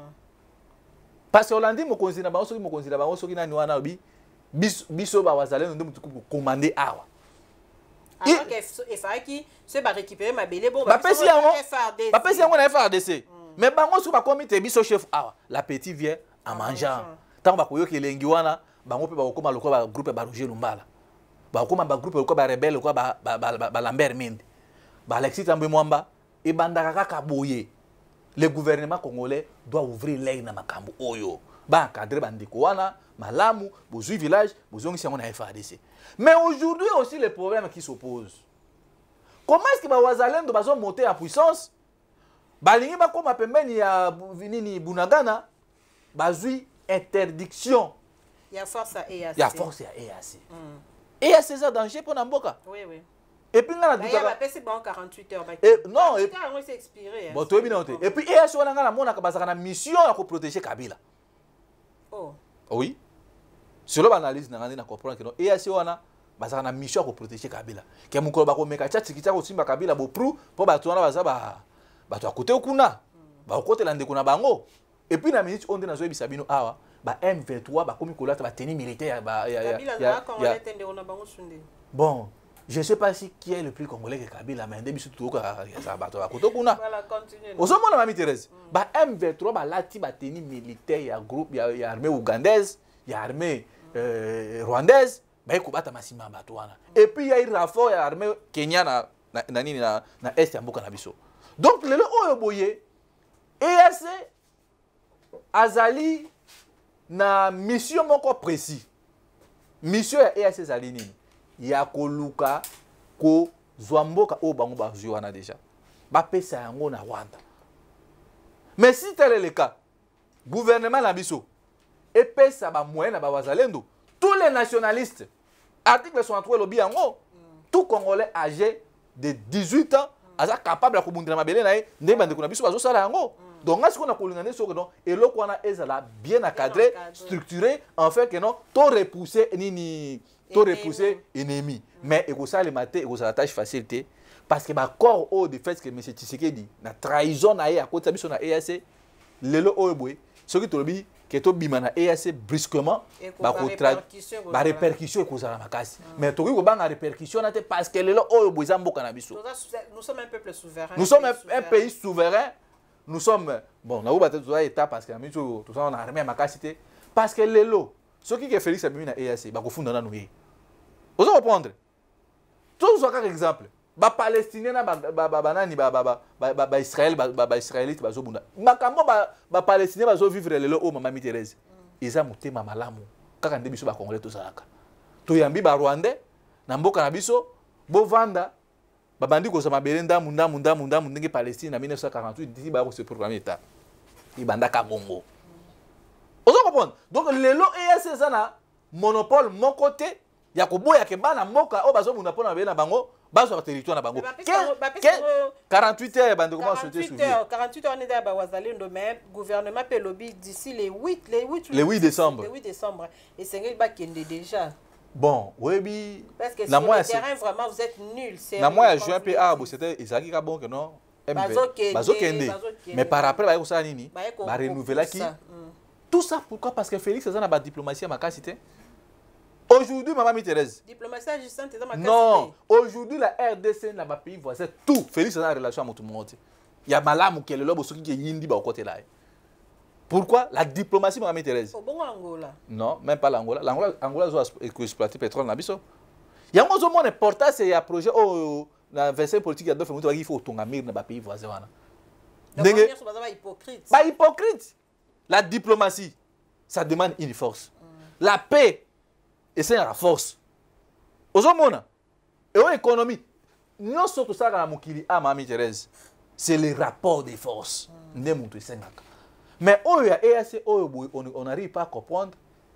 Parce que Hollande mo konzina ba so ki mo konzina ba so ki nani wana obi biso ba wazalendo ndo mutuku commander awa alors que fallait qui se ba récupérer ma belle bon ba pesi yango ba pesi yango na F R D C Mm. mais bango so ba komi te biso chef ah la petite vient en mangeant tant ba koyoki elengi wana bango pe ba kokoma lokola ba groupe ba Roger Lumbala ba kokoma ba groupe lokola ba rebelle lokola ba ba, ba, ba Lambert Mende ba Alexis Tambwe Mwamba e bandaka kaka boye. Le gouvernement congolais doit ouvrir l'œil na makambo oyo ba encadrer bandeko wana malamu bozui village bozongi sango na F R D C. Mais aujourd'hui aussi les problèmes qui s'opposent. Comment est-ce que ba wazalendo bazo monter en puissance? Balingi ba koma pembeni ya nini Bunagana bazui interdiction. Il y a force à E A C. Il y a force à E A C. Mm. E A C c'est danger pour Namboka. Oui oui. Et puis ngana duka ba pesi bon quarante-huit heures ba. Et non, et on s'est expiré. Bon to bien. Et puis E A C wana ngana mona ka bazaka na mission ya ko protéger Kabila. Oh. Oui. Selon l'analyse na ngana na comprendre que non E A C wana bazaka na mission ya ko protéger Kabila. Ke mukolo ba ko meka tchati kitaka ko simba Kabila bo pru po ba twana baza ba bato à côté okuna ba côté la ndeko na bango et puis na minute onde na zo ebisa bino awa ba M vingt-trois ba komi kolata ba tenue militaire ba ya ya ya bon je sais pas si qui est le plus congolais que Kabila mais ndebiso tout ka ça bato à côté okuna voilà continue ozomona mami Thérèse ba M vingt-trois ba lati ba tenue militaire ya groupe ya, ya armée ougandaise ya armée euh, rwandaise ba ekobata masima bato wana et puis il y a un rapport ya armée Kenya na na nini na na est ya mboka na biso. Donc, le oyo boye, E A C azali na mission moko précis. Mission ya E A C azali nini? Ya koluka ko zwamboka o bango bazwi wana déjà. Ba pesa yango na Rwanda. Mais si tel est le cas, gouvernement na biso et pesa ba moyen na ba wazalendo, tous les nationalistes, article soixante-trois lobi yango, tout Congolais âgé de dix-huit ans aza capable de kobundela mabele na ye ndenge bandeko na biso bazosala yango. Donc ngasi kona kolinga ne soko non eloko wana ezala bien encadré, structuré en fait que non to repousser nini to repousser ennemi mais ekosala maté ekosala tâche facilité parce que ba corps au de fait que monsieur Tshisekedi na trahison na ye à côté biso na E A C lelo oyo boy soki tolobi que to bima na E A C brusquement ba ko ba répercussion ekozala makasi mais toki ko banga répercussion na te parce que lelo oyo boy zamboka na biso. Nous sommes un peuple souverain. Nous sommes un pays souverain. Nous sommes bon na uba te to état parce que ami to to na armée makasi te parce que lelo soki ke Félix abimi na E A C ba ko funda na nous. Ozo comprendre. Tout ça comme exemple. Ba palestinien na ba ba banani ba ba ba ba Israël ba ba israélite ba zo bunda. Makambo ba ba palestinien ba zo vivre lelo o mama mi Thérèse. Eza motema malamu. Kaka nde biso ba congolais to salaka. To yambi ba rwandais na mboka na biso bo vanda ba bandi ko sama belenda munda munda munda ndenge Palestine na mille neuf cent quarante-huit d'ici ba ko se programmer état. Ibanda ka Bongo. Ozo comprendre. Donc lelo E A C sana monopole mon côté ya ko boya ke bana mboka o bazo munda pona bena bango. Bazo territoire na bango. quarante-huit heures bande comment souhaiter suivre. quarante-huit heures on est dans Wazalendo mais gouvernement peut lobby d'ici les huit les huit le huit décembre. Le huit décembre et c'est ba kende déjà. Bon, oui, parce que sur le terrain vraiment vous êtes nuls, c'est na moi juin P A c'était Isaki ka bon que non. Bazo kende. Mais par après ba ko ça nini? Ba renouveler qui? Tout ça pourquoi? Parce que Félix ça na ba diplomatie à Makasité. Aujourd'hui, Maman Thérèse. Diplomatie agissante dans ma case. Non, aujourd'hui, la R D C n'a pas pays voisin. Tout. Félix a une relation avec tout le monde. Il y a Malam qui est le lobe qui est Yindi au côté là. Pourquoi? La diplomatie, Maman Thérèse. Au bon Angola. Non, même pas l'Angola. L'Angola, Angola doit exploiter le pétrole dans le il y a un moment important, c'est un projet où la version politique il y a deux fois il faut ton amir dans le pays voisin. Donc, pas hypocrite. Pas hypocrite. La diplomatie, ça demande une force. Mm. La paix, et c'est la force. Ozomona, et l'économie, non surtout ça dans mokili à Mamie Thérèse, c'est le rapport des forces. Mm. Mais on n'arrive pas à comprendre.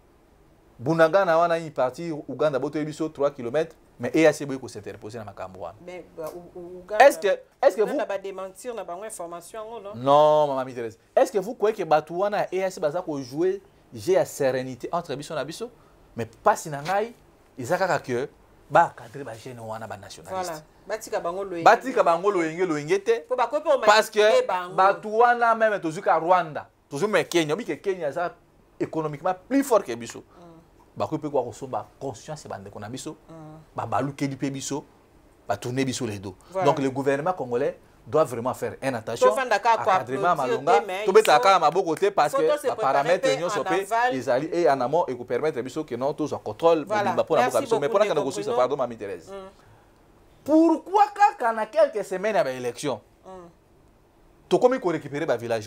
Bunagana wana une partie Ouganda boto ebiso trois kilomètres mais E A C boy ko s'interposer na makambo wana. Mais Ouganda est-ce que est-ce que vous va démentir na bango information non? Non Maman Thérèse. Est-ce que vous croyez que batu wana E A C baza ko jouer j'ai la sérénité entre biso na biso mais pas sinangai izaka que ba cadre ba jeune wana ba nationaliste. Voilà. Batika bango loyenge. Batika bango loyenge loyengete. Parce que batu wana même tozuka Rwanda, tozuka Kenya, bi que Kenya ça économiquement plus fort que biso. Bakope kwa kosoba conscience bande kona biso ba balukeli pe biso va tourner sur les dos. Voilà. Donc le gouvernement congolais doit vraiment faire un attention à encadrement malonga to beta ka ma côté parce que les paramètres ñoo sopé ils allaient et en amont et pour permettre biso que non tous en contrôle pour la boka mais pour la négocier ça pardon Mami Thérèse. Pourquoi quand a quelques semaines avec l'élection to comme qu'on récupérer ba village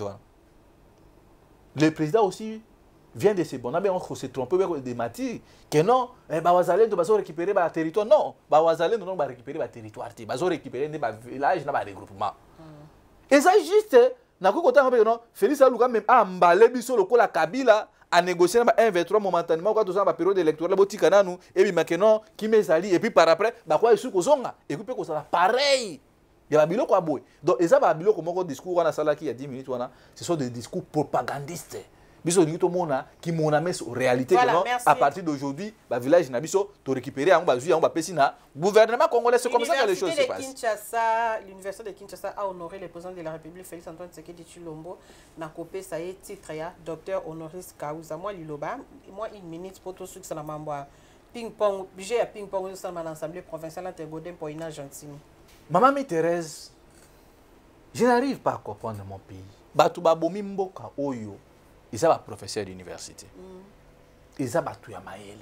le président aussi vient de se bon on s'est trompé de mati que non eh ba wazalendo bazo récupérer ba territoire non ba wazalendo non ba récupérer ba territoire ti bazo récupérer des ba village na ba regroupement et ça juste na ko kota ngombe non Félix Aluka même emballé biso lokola Kabila a négocier na un vingt-trois momentanément quand on ba période électorale botika nanu et bi makeno qui mezali et puis par après ba quoi isu kozonga et puis ko ça pareil il y a biloko aboy donc et ça ba biloko moko discours wana sala qui il y a dix minutes wana ce sont des discours propagandistes biso ni to mona qui mona mais réalité voilà, que non à partir d'aujourd'hui ba village na biso to récupérer en ba zui en ba pesina gouvernement congolais c'est comme ça que les choses se passent. Kinshasa, l'université de Kinshasa a honoré le président de la République Félix Antoine Tshisekedi Tshilombo na kopé ça est titre ya docteur honoris causa moi liloba moi une minute pour tout ce qui ça na mambo ping pong budget à ping pong ça na l'assemblée provinciale entre Godin pour une gentille. Maman mi Thérèse, je n'arrive pas à comprendre mon pays. Batu babomi mboka oyo ils sont professeurs d'université. Ils sont tous ya maele.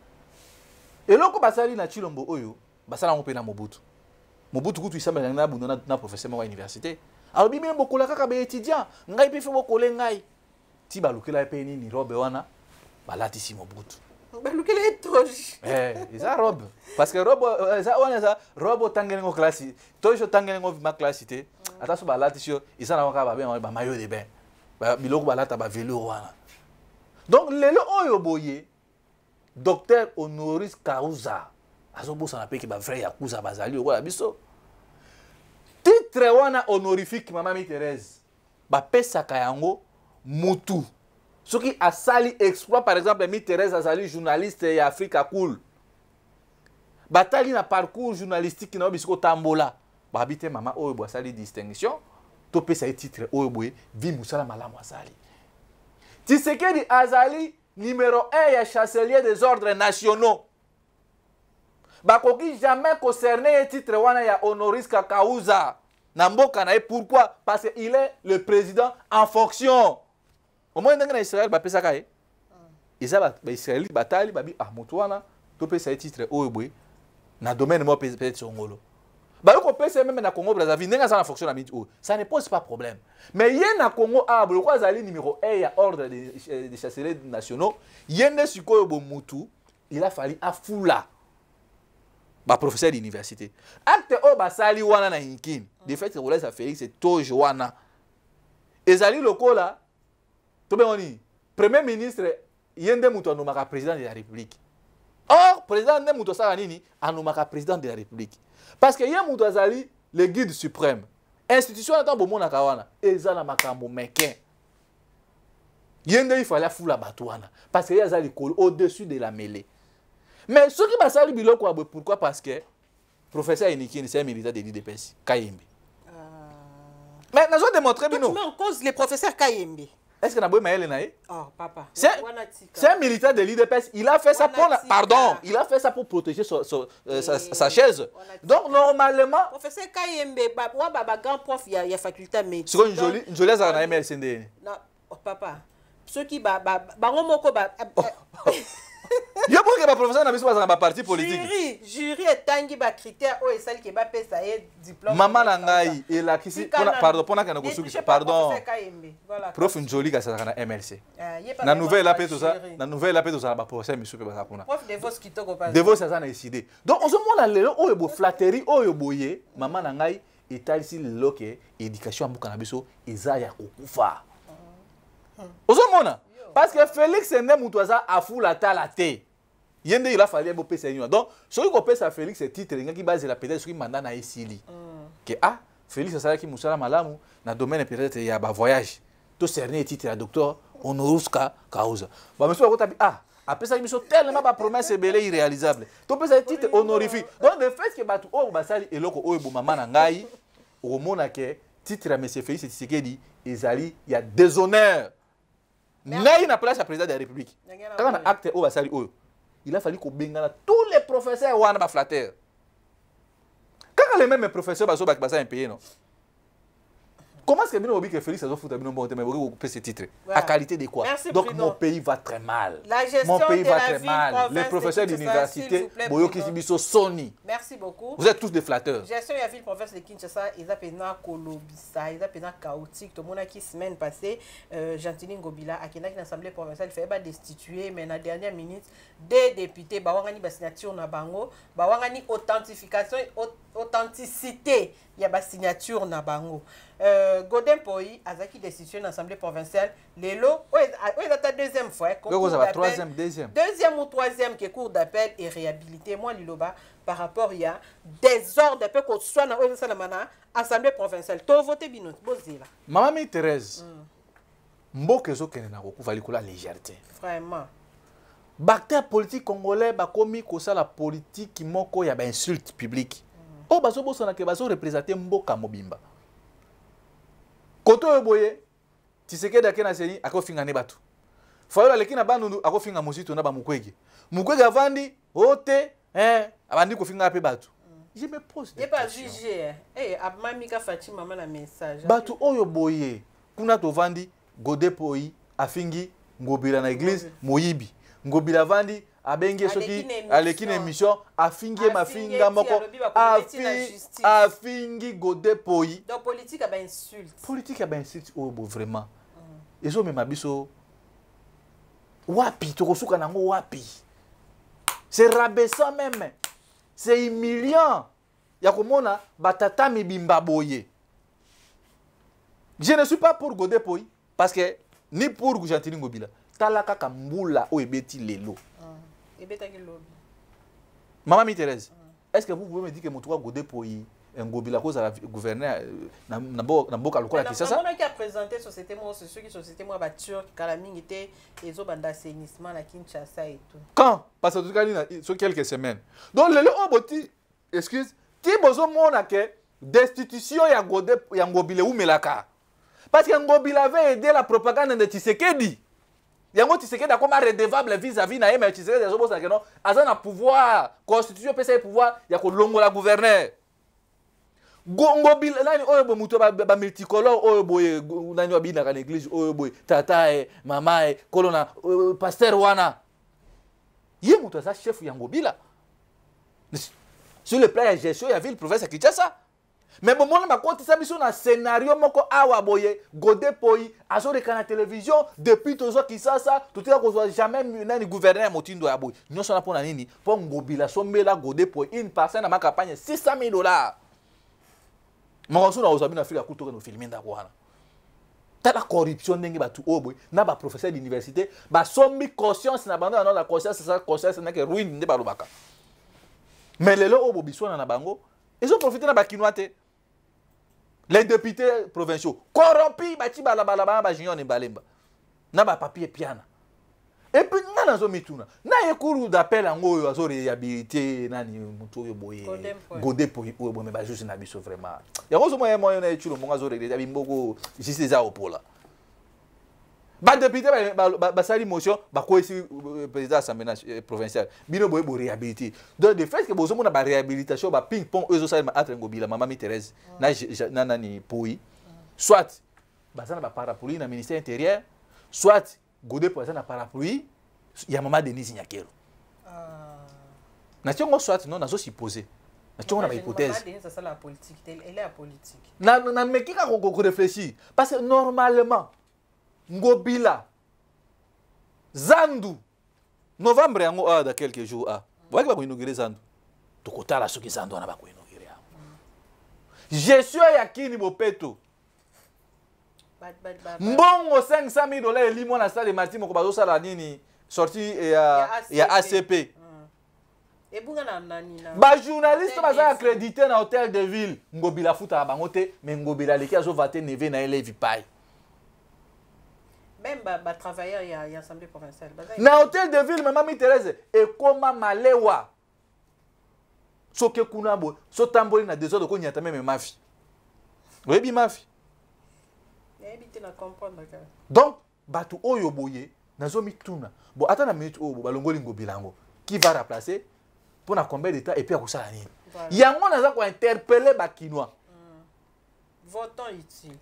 Et loko basali na Tshilombo oyo, basala ngopé na Mobutu. Mobutu kutu isamba na bunda na professeur à université. Alors bi même bokola kaka ba étudiant, ngai pe fe bokole ngai. Ti balukela pe ni robe wana, balati si Mobutu. Balukela étrange. Eh, isa robe parce que robe ça wana ça robe tangene ngo classe. Tojo tangene ngo ma classe té. Ata so balati sio, isa na waka ba ben ba maillot de bain. Biloko balata ba vélo wana. Donc lelo oyo boye docteur honoris causa azobosa na peki ba vrai yakuza bazali okola biso titre wana honorifique Maman Mi Thérèse ba pesa kayango mutu soki asali exploit par exemple Mi Thérèse azali journaliste ya Africa Cool batali na parcours journalistique na bisiko tambola ba habite mama oyo bo asali distinction to pesa e titre oyo boye vi musala malamu asali Tshisekedi azali numéro un ya chancelier des ordres nationaux bakoki jamais concerné titre wana ya honoris causa na mboka na e pourquoi parce qu'il est le président en fonction au moins ndenge na Israël ba pesa ka e isa ba Israël batali babi ah moto wana to pesa e titre oyo boye na domaine mo peut-être songolo. Bah, on peut même na Congo Brazzaville, n'est-ce pas fonction à midi. Ça ne pose pas problème. Mais il y a na Congo ah, le quoi zali numéro un ya ordre des des chanceliers nationaux, il y a ne suko bomutu, il a fallu à foula. Bah professeur d'université. Acte o basali wana na inkin. De fait, on laisse à Félix c'est tojo wana. Ezali lokola to be oni premier ministre yende mutu anomaka président de la République. Or président ne mutu sala nini anomaka président de la République. Parce que yé mutu azali le guide suprême. Institution attend bon mona kawana ezala makambo meken. Yende il fallait fouler batouana parce que yazali au-dessus de la mêlée. Mais ce qui basali biloko pourquoi parce que professeur Enikini c'est un militaire de l'I D P S Kayembe. Euh... Mais nous avons démontré bino. Tu mets en cause les professeurs Kayembe. Est-ce que na boy maël naé? Oh papa. C'est un militaire de l'I D P S, il a fait ça pour pardon, il a fait ça pour protéger son, son, euh, sa, sa chaise. Donc normalement professeur Kayembe wa baba grand prof il y a faculté médecine. C'est une jolie une jolie ça na M L C D. Non, oh papa. Ceux qui ba ba bango moko ba il y a beaucoup de professeurs dans le parti politique. Jury, jury est tangi ba critère o esali ke ba pesa e diplôme. Maman nangai et la kisi pardon pendant que nous pardon. Prof une jolie ça na M L C. Na nouvelle appel tout ça, na nouvelle appel tout ça ba professeur monsieur pe ba kuna. Prof de vos qui to ko pas. De vos ça na décidé. Donc on se montre lelo o ebo flatterie o yoboye maman nangai etali si lelo ke éducation mbuka na biso eza ya kokufa. On se montre parce que Félix n'est mutuaza a fou la ta la té. Yende il a fallu bo pesa nywa. Donc celui qui pesa Félix c'est titre ngaki base la peut-être qui mandat na esili. Que ah Félix ça qui musala malamu na domaine peut-être ya ba voyage. To cerner titre ya docteur honoris causa. Ba monsieur ko tabi ah après ça il me sont tellement ba promesse belé irréalisable. To pesa titre honorifique. Donc le fait que batu o basali eloko o bo mama na ngai o mona ke titre ya monsieur Félix Tshisekedi ezali ya déshonneur. Ngai na place à président de la République. Quand on a acte au basali oyo, il a fallu qu'on bengala tous les professeurs wana ba flatteur. pas les mêmes professeurs qui sont impayés, non? Comment est-ce que Bino Obi que Félix a fait un bon mais vous coupez ce titre? À qualité de quoi? Merci, donc Bruno. mon pays va très mal. La gestion mon pays de va la très ville, mal. Les professeurs d'université, Boyo Kisibiso, Sony. Merci beaucoup. Vous êtes tous des flatteurs. Gestion de la ville province de Kinshasa, ils appellent Kolobisa, ils appellent chaotique. Tout le monde a qui semaine passée, euh, Gentili Ngobila, à qui dans l'Assemblée provinciale, il fait pas destituer, mais dans la dernière minute, des députés, Bawangani ba signature na bango, Bawangani authentification, authenticité, il y a ba signature na bango. Euh, Godin Poi, Azaki destitué dans l'Assemblée provinciale, les lots, oui, c'est la deuxième fois. Troisième, deuxième. Deuxième ou troisième qui est cours d'appel et réhabilité. Moi, Liloba, par rapport, il y a des ordres d'appel qu'on soit dans l'Assemblée provinciale. Tu as voté Binot, Bozila. Maman Thérèse, Mboke zo kene na koku vali kola légèreté. Vraiment. Bactère politique congolais, ba komi kosa la politique qui moko ya ba insulte publique. Oh, bazo boso na ke bazo représenter Mboka Mobimba. Koto Boye, Tshisekedi akena seni akofinga ne batu. Fayola lekina bandu akofinga mosito na ba Mukwege. Mukwege avandi ote eh abandi kofinga pe batu. Je me pose des questions. Il pas jugé. Eh abamika Fatima mama na message. Batu oyo Boye, kuna to vandi Godé Poi afingi ngobila na église Moyibi. Ngobila vandi abenge soki alekine émission afingi mafinga moko afingi Godé Poi. Donc politique a ba insulte. Politique a ba insulte oh bo vraiment. Ezo me mabiso wapi tokosuka nango wapi. C'est rabaissant même. C'est humiliant. Yakomona batata mibimba boye. Je ne suis pas pour Godé Poi parce que ni pour Gentili Ngobila. Talaka kambula o ebeti lelo. Maman mi Thérèse, est-ce que vous pouvez me dire que mon toit Godé Poi Ngobila cause à la gouverneur na na boka lokola Kinshasa? On a qui a présenté société moi c'est ceux qui société moi bature Kalaming était et zo banda assainissement la Kinshasa et tout. Quand parce que tout cas sur quelques semaines. Donc le o boti excuse, ti bozo mona que destitution ya Godé ya Ngobila ou melaka. Parce que Ngobila avait aidé la propagande de Tshisekedi. Yango Tshisekedi a comme redevable vis-à-vis na mais Tshisekedi azo bosa que non, azana pouvoir, constitution pesa pouvoir ya ko longola gouverneur. Ngobila nani oyo bo muto ba multicolore oyo boye nani wabina ka l'église oyo boye tata e mama e kolona pasteur wana. Ye muto za chef ya Ngobila. Sur le plan de gestion ya ville province Kinshasa. Mais bon, on a compté ça sur un scénario moko awa boye Godé Poi azo de la télévision depuis toujours qui ça ça tout est qu'on jamais nani gouverneur motindo ya boye. Nous sommes là pour nani pour Ngobila sombela Godé Poi une personne dans ma campagne six cent mille dollars. Mon on a osé na Afrique kutoka no filmer ndako wana. Ta la corruption ndenge batu o boye na ba professeur d'université ba sombi conscience na bando na la conscience ça conscience na ke ruine nde balobaka. Mais les lots au biswana na bango ils ont profité na ba kinoate. Les députés provinciaux corrompus bati bala bala ba junior ne balemba na ba papier piana et puis na nazo mituna na ekuru d'appel ngo yo azo réhabilité nani muto yo boye Godé Poi o bo me ba juste na biso vraiment ya ngozo moyen moyen na etulo monga zo réhabilité bimboko juste za opola ba député ba ba sali motion ba ko ici président assemblée provinciale bino boye bo réhabilité donc de fait que bozo mona ba réhabilitation ba ping pong ezo sali ma entre Ngobila maman mi Thérèse na nani Poi soit ba sana ba parapluie na ministère intérieur soit Godé Poi na parapluie ya maman Denise Nyakero ah na tiongo soit non nazo supposer na tiongo na ba hypothèse maman Denise ça la politique elle est la politique na na mekika ko ko réfléchir parce que normalement Ngobila Zandu novembre yango a da quelques jours a waki ba ko inaugurer Zandu to kotala soki Zandu na ba ko inaugurer gestion ya kini bopeto mbongo cinq cent mille dollars elimo na stade Martin moko bazo sala nini sorti ya ya A C P et bunga na nani na ba journaliste baza accrédité na hôtel de ville Ngobila futa bango te mais Ngobila leki azo vater neve na elevi pai. Même ba, ba travailleurs il y a l'Assemblée provinciale. Na hôtel de ville maman mi Thérèse et koma malewa. Soke kunabo, so tamboli na désordre ko nyata même mafi. Oui bi mafi. Ebité na comprendre ka. Donc batu oyo boye nazo mituna. Bon attends na minute oyo balongoli Ngobila ngo. Qui va remplacer pour na combien de temps et puis akosala nini. Yango naza ko interpeller ba Kinois. Votons utile.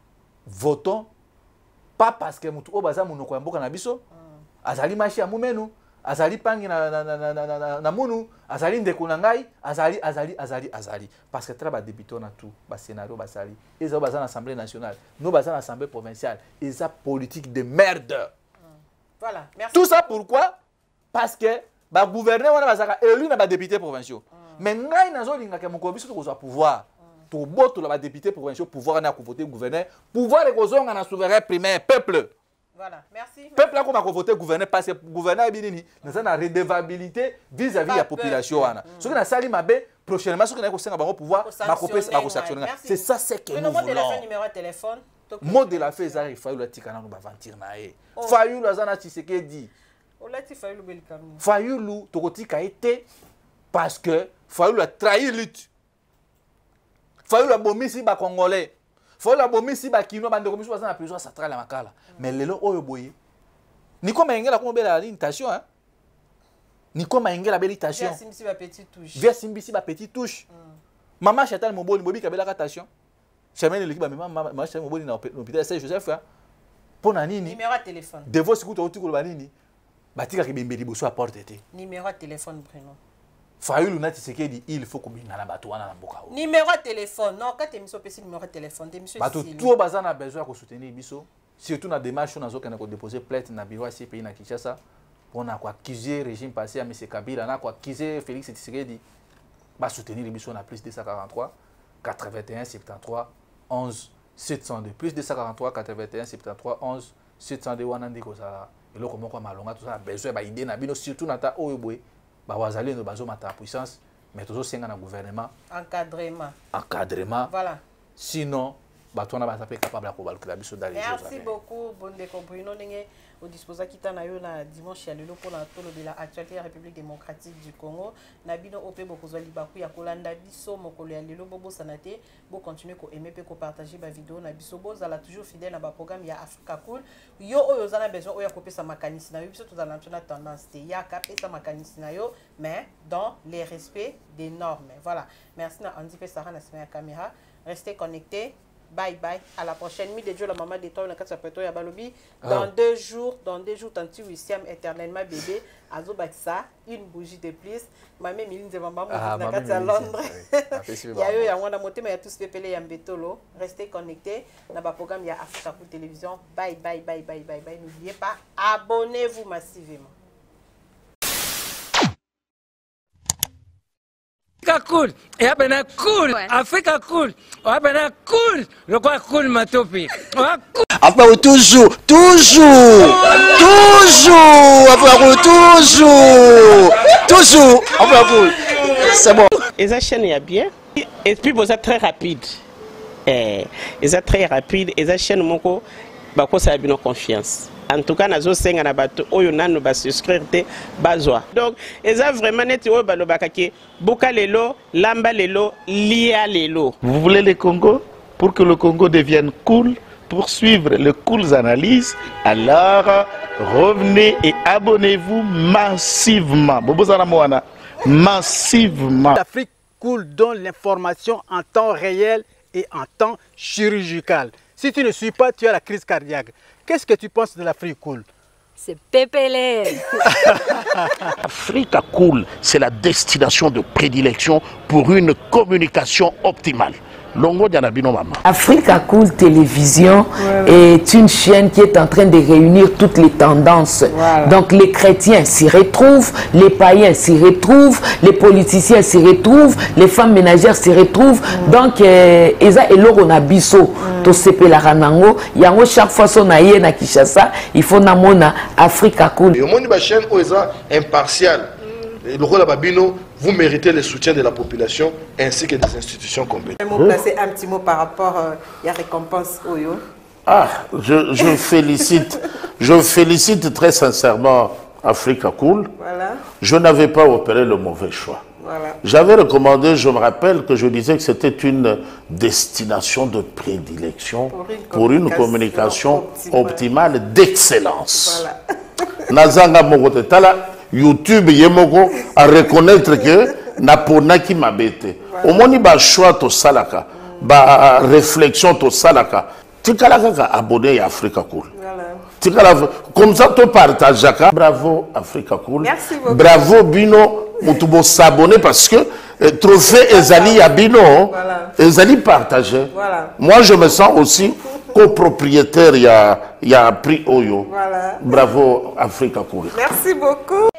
Votons pas parce que mutu obaza monoko ya mboka na biso. Azali machi ya mumenu, azali pangi na na na na na na munu, azali ndeko na ngai, azali azali azali azali parce que traba député na tout, ba scénario basali. Ils ont baza na assemblée nationale, nous baza na assemblée provinciale, ils ont politique de merde. Voilà, merci. Tout ça pourquoi? Parce que ba gouverner wana bazaka élu na ba député provinciaux. Mais ngai nazo linga ke moko biso to ko pouvoir. To boto la ba député provinciaux pouvoir na ko voter gouverneur, pouvoir e ko zonga na souverain primaire peuple. Voilà, merci. Peuple a comme voter gouverneur parce que gouverneur binini nous avons une redevabilité vis-à-vis de la population wana. Ce que na sali mabe prochainement ce que na ko senga bango pouvoir ba ko pesa ba ko sanctionner. C'est ça c'est que nous voulons. Le numéro de téléphone. Mot de la fait ça il faut la tikana no ba ventir na e. Fayulu azana Tshisekedi. Olati Fayulu belikanu. Fayulu tokotika été parce que Fayulu a trahi lutte. Fayulu a bomisi ba congolais. Faut la bomber si ba kino bande commission na prison centrale la makala mais lelo oyo boye ni comme ingela ko bela l'invitation hein ni comme ingela bela invitation vers simbi ba petite touche vers simbi ba petite touche maman Chantal Moboli mobi ka bela invitation jamais l'équipe maman maman Chantal Moboli na l'hôpital Saint Joseph pour na nini numéro de téléphone de vos sikuto otiko ba nini batika ki bembeli boso à porte té numéro de téléphone Bruno Fayulu na Tshisekedi il faut combina na bato wana na mboka ho numéro de téléphone non quand émission pesi numéro de téléphone émission bato tout bazana besoin ko soutenir biso surtout na démarche na zo kana ko déposer plainte na bureau C P I na Kinshasa pour na ko accuser régime passé à M. Kabila na ko accuser Félix Tshisekedi ba soutenir biso na plus deux cent quarante-trois quatre-vingt-un soixante-treize onze sept cent deux plus deux cent quarante-trois quatre-vingt-un soixante-treize onze sept cent deux wana ndiko za eloko moko malonga tout ça besoin ba idée na bino surtout na ta oyo boy ba wazali no bazo mata puissance mais toujours senga na gouvernement encadrement encadrement voilà sinon bato wana baza pe capable ya kobalukela biso dans les jours. Merci beaucoup Bondeko Bruno ndenge au disposa kita na yo na dimanche ya lelo pona tolo de la actualité ya République démocratique du Congo na bino ope bokozwa libaku ya kolanda biso mokolo ya lelo bobo sanate bo continuer ko aimer pe ko partager ba vidéo na biso boza la toujours fidèle na ba programme ya Africa Cool yo oyo zana besoin oya kopesa makanisi na yo biso tozala na tendance te ya kapesa makanisi na yo mais dans les respects des normes. Voilà, merci na Andy pe Sarah na sima ya caméra. Restez connectés. Bye bye. À la prochaine. Mi de Dieu la maman de toi, on a quatre sapeto ya balobi. Dans deux jours, dans deux jours, tanti Wissam éternellement bébé. Azo Baksa, une bougie de plus. Maman Miline de maman, on a quatre à Londres. Il y a eu, il y a un moté, mais il y a tous les pelés, il y a un bétolo. Restez connectés. Dans le programme, il y a Africa Cool Télévision. Bye bye bye bye bye bye. N'oubliez pas, abonnez-vous massivement. Africa Cool, et abena cool, Africa Cool, abena cool, le quoi cool matopi. Après toujours, toujours, toujours, après toujours, toujours, après c'est bon. Et ça chaîne est bien, et puis vous êtes très rapide, et ça très rapide, et ça chaîne mon co, bah quoi ça a bien confiance. En tout cas, nazo senga na bato oyo nanu ba souscrire te bazwa. Donc, eza vraiment net oyo ba lobakaki buka lelo, lamba lelo, lia lelo. Vous voulez le Congo pour que le Congo devienne cool, pour suivre les cool analyses, alors revenez et abonnez-vous massivement. Bobozana Moana, massivement. L'Afrique Cool donne l'information en temps réel et en temps chirurgical. Si tu ne suis pas, tu as la crise cardiaque. Qu'est-ce que tu penses de l'Afrique Cool? C'est pépélé. Africa Cool, c'est la destination de prédilection pour une communication optimale. Longo Dianabino Mama. Africa Cool Télévision ouais, ouais. est une chaîne qui est en train de réunir toutes les tendances. Voilà. Donc les chrétiens s'y retrouvent, les païens s'y retrouvent, les politiciens s'y retrouvent, les femmes ménagères s'y retrouvent. Mm. Donc, Eza et Loro Nabiso, to sepe la ranango, yango chaque fois son aïe na Kinshasa, il faut namona Africa Cool. Et au monde de la chaîne, Eza impartial. Le rôle de Babino, vous méritez le soutien de la population ainsi que des institutions compétentes. Un mot placé, un petit mot par rapport à la récompense Oyo. Ah, je, je félicite, je félicite très sincèrement Africa Cool. Voilà. Je n'avais pas opéré le mauvais choix. Voilà. J'avais recommandé, je me rappelle que je disais que c'était une destination de prédilection pour une communication, pour une communication optimale, optimale d'excellence. Voilà. Nazanga Mogote Tala. YouTube yemoko à reconnaître que napona qui m'abete au moni ba choix to salaka ba réflexion to salaka tikala kaka abonné à Africa Cool. Tikala comme ça to partage. Bravo Africa Cool. Merci beaucoup. Bravo Bino mutubo s'abonner parce que euh, trophée Ezali ya Bino Ezali partagé. Voilà. Moi je me sens aussi copropriétaire, il y a, il y a prix Oyo. Voilà. Bravo Africa Cool. Merci beaucoup.